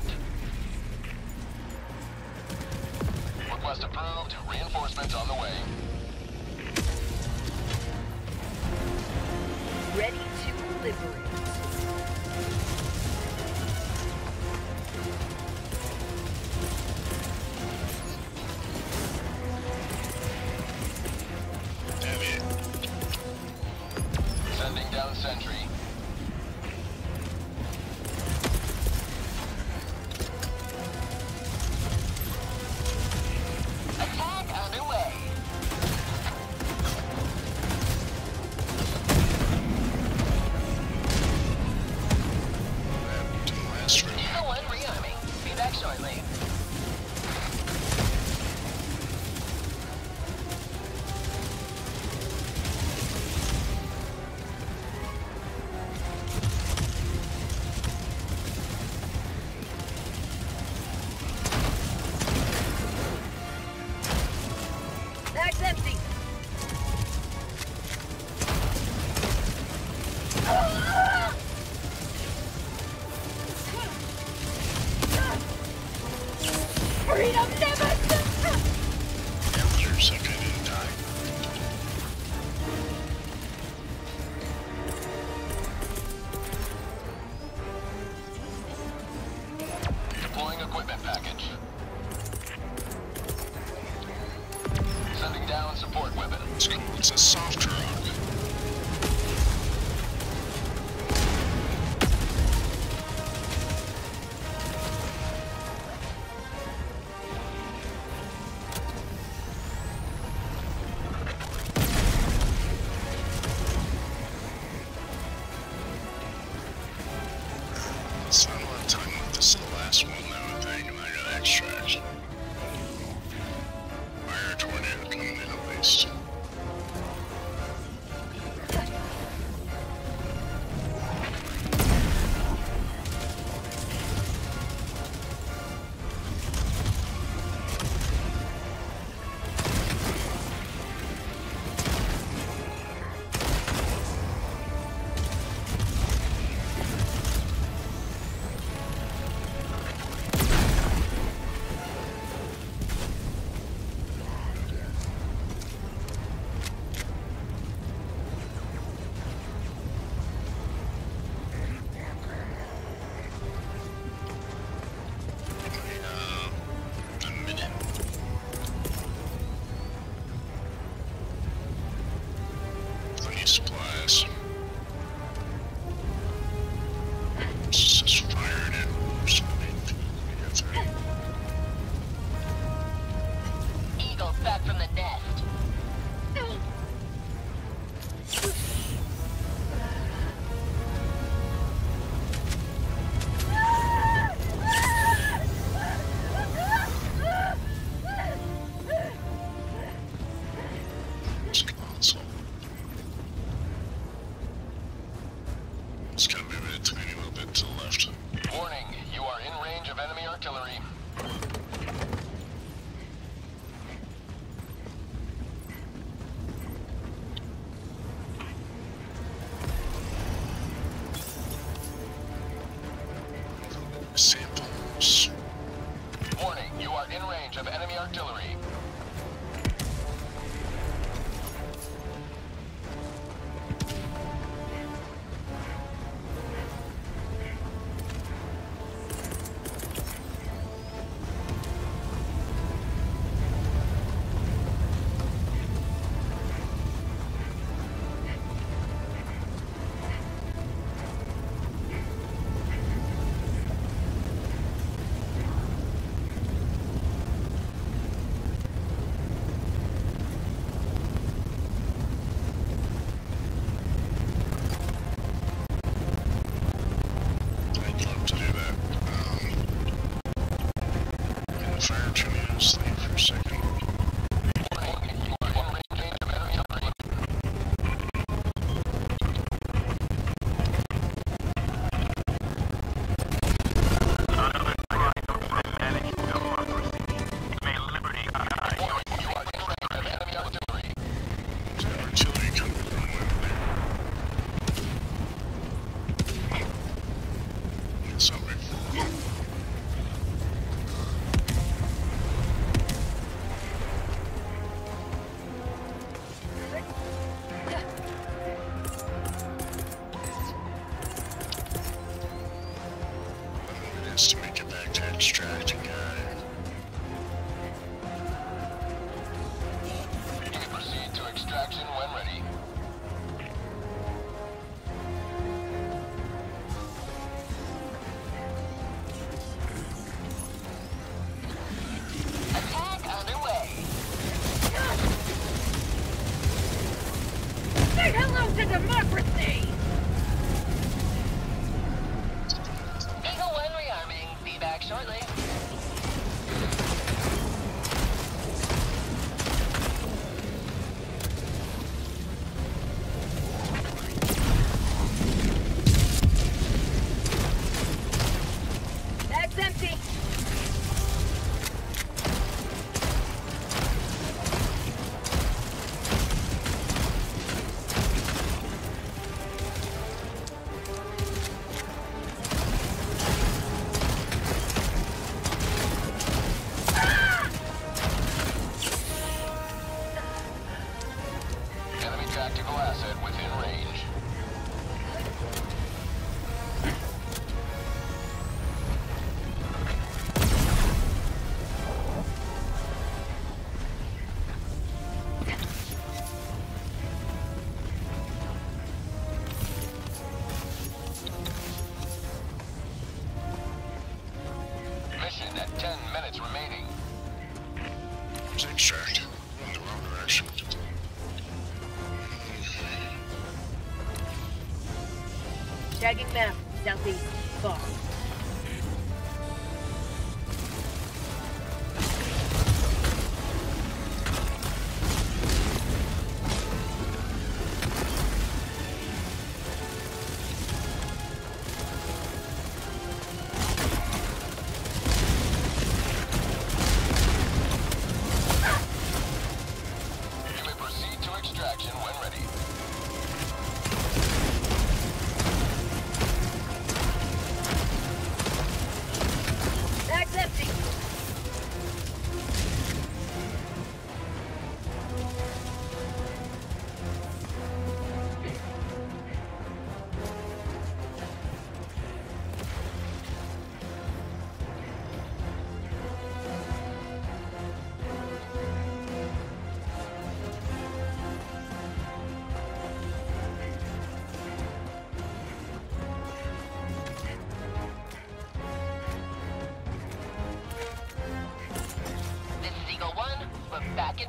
Request approved. Reinforcements on the way. Ready to liberate. Damn it. Sending down sentry. Attack underway. That didn't last very long. Eagle one rearming. Be back shortly. Bag's empty. Freedom never There's a guy didn't die. Deploying equipment package. Sending down support weapon. It's, it's a soft rock. extract. Fire tornado coming in at least. Supplies. It's just fired it. Eagles back from the nest. It's gonna move it a tiny little bit to the left. Warning, you are in range of enemy artillery. Samples. Warning, you are in range of enemy artillery. I'd love to do that. Um, in the fire tornado, sleep for a second. Warning, you are in range of enemy artillery. Another cry of managed democracy. May liberty guide your Warning, you are in range of enemy artillery. There's artillery coming from over there. Somewhere. It is to make it back to extracting guy. You may proceed to extraction when ready. Attack underway. Say hello to democracy! Eagle one rearming. Be back shortly. Bag's empty. Enemy tactical asset within range. Mission at ten minutes remaining. There's extract. In the wrong direction. Tagging map, southeast, far.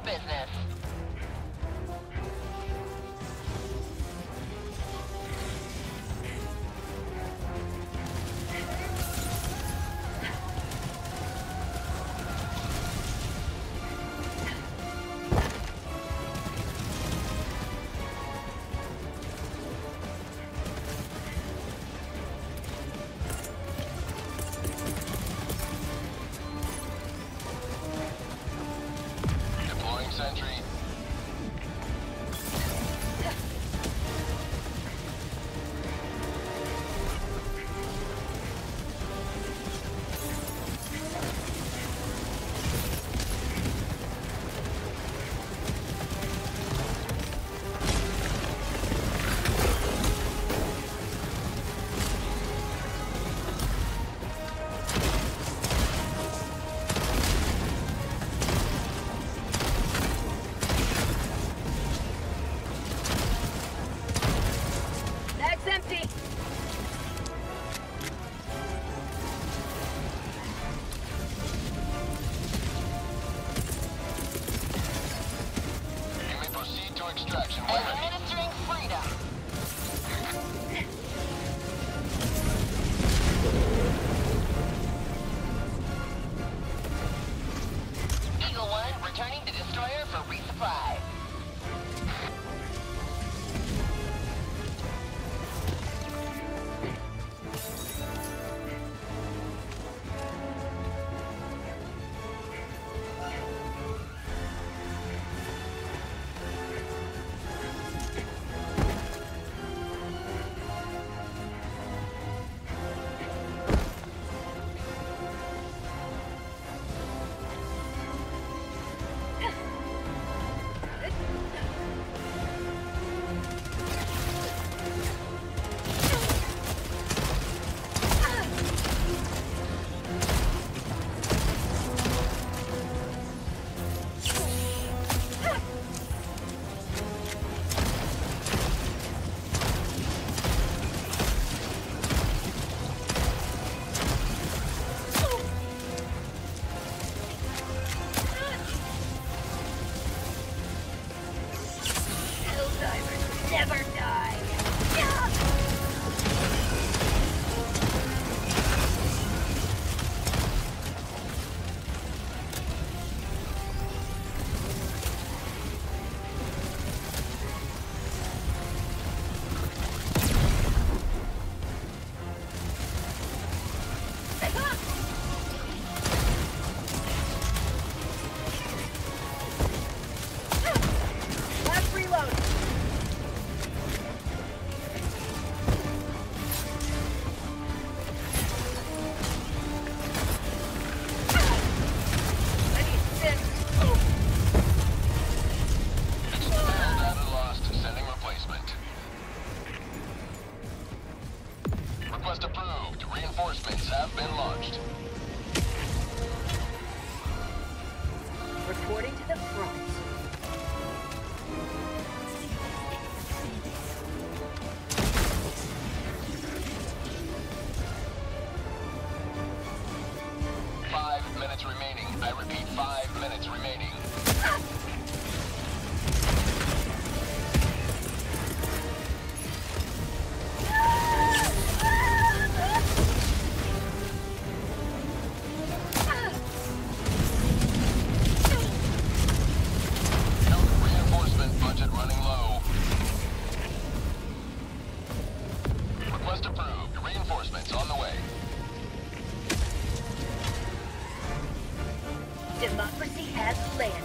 business. Sentry. Extraction. Administering freedom. Eagle One returning to destroyer for resupply. Never die. Last reload. I need six. Data lost. Sending replacement. Request approved. Reinforcements have been launched. Reporting to the front. Five minutes remaining. I repeat, five minutes remaining. Reinforcement budget running low. Request approved. Reinforcements on the way. Democracy has landed.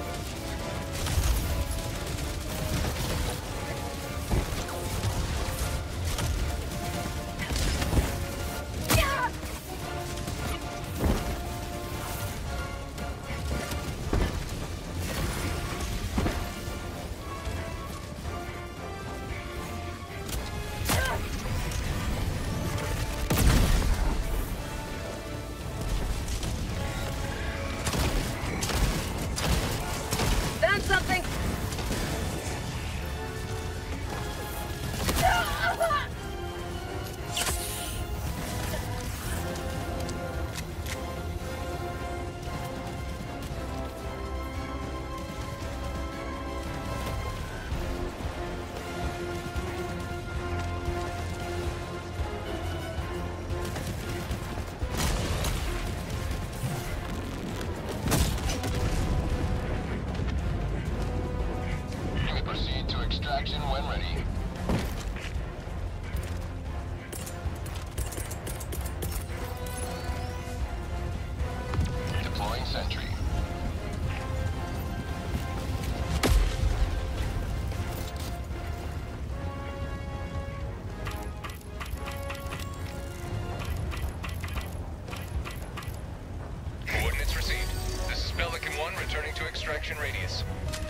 mission radius.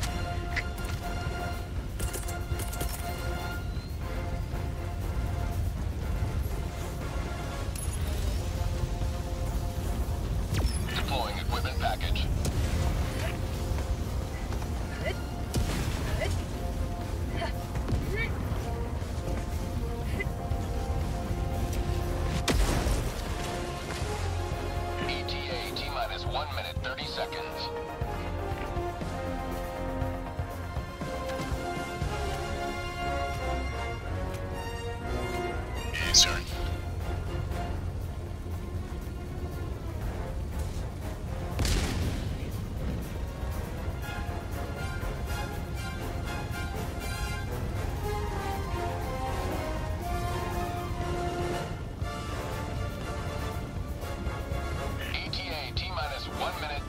Deploying equipment package. E T A T-minus one minute, thirty seconds. Hey, sorry. E T A T-minus one minute.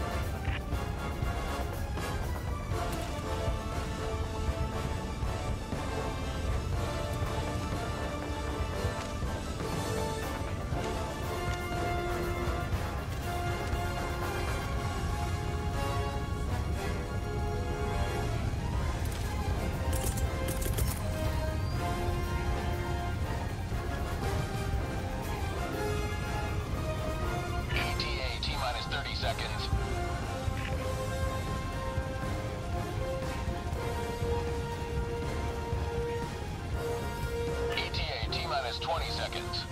E T A T-minus thirty seconds. E T A T-minus twenty seconds.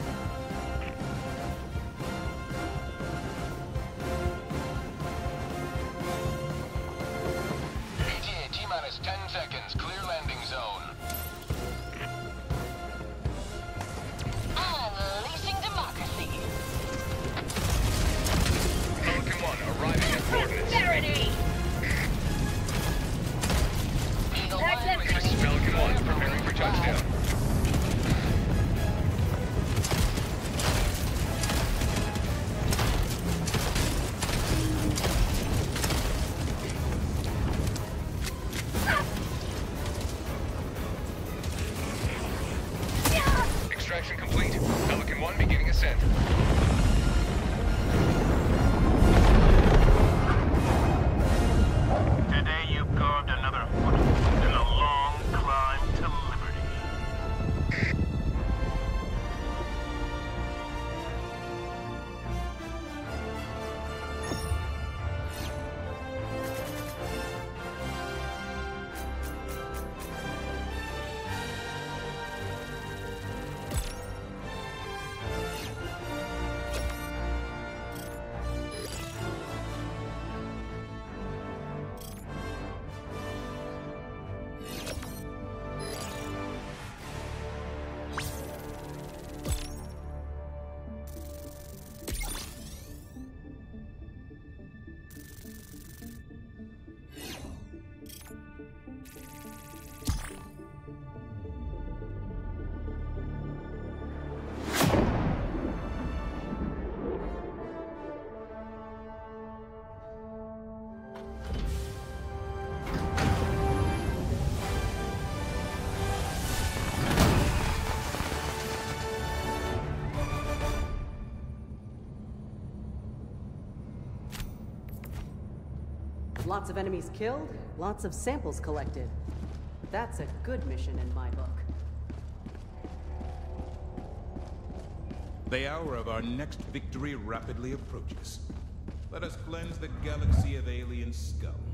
E T A T-minus ten seconds. Clear landing zone. Unleashing democracy. Pelican one arriving at coordinates. Prosperity! Eagle That's one it. returning to Pelican one destroyer for preparing for resupply. touchdown. Extraction complete. Pelican one beginning ascent. Today you carved another foothold in a long climb to liberty. Lots of enemies killed, lots of samples collected. That's a good mission in my book. The hour of our next victory rapidly approaches. Let us cleanse the galaxy of alien scum.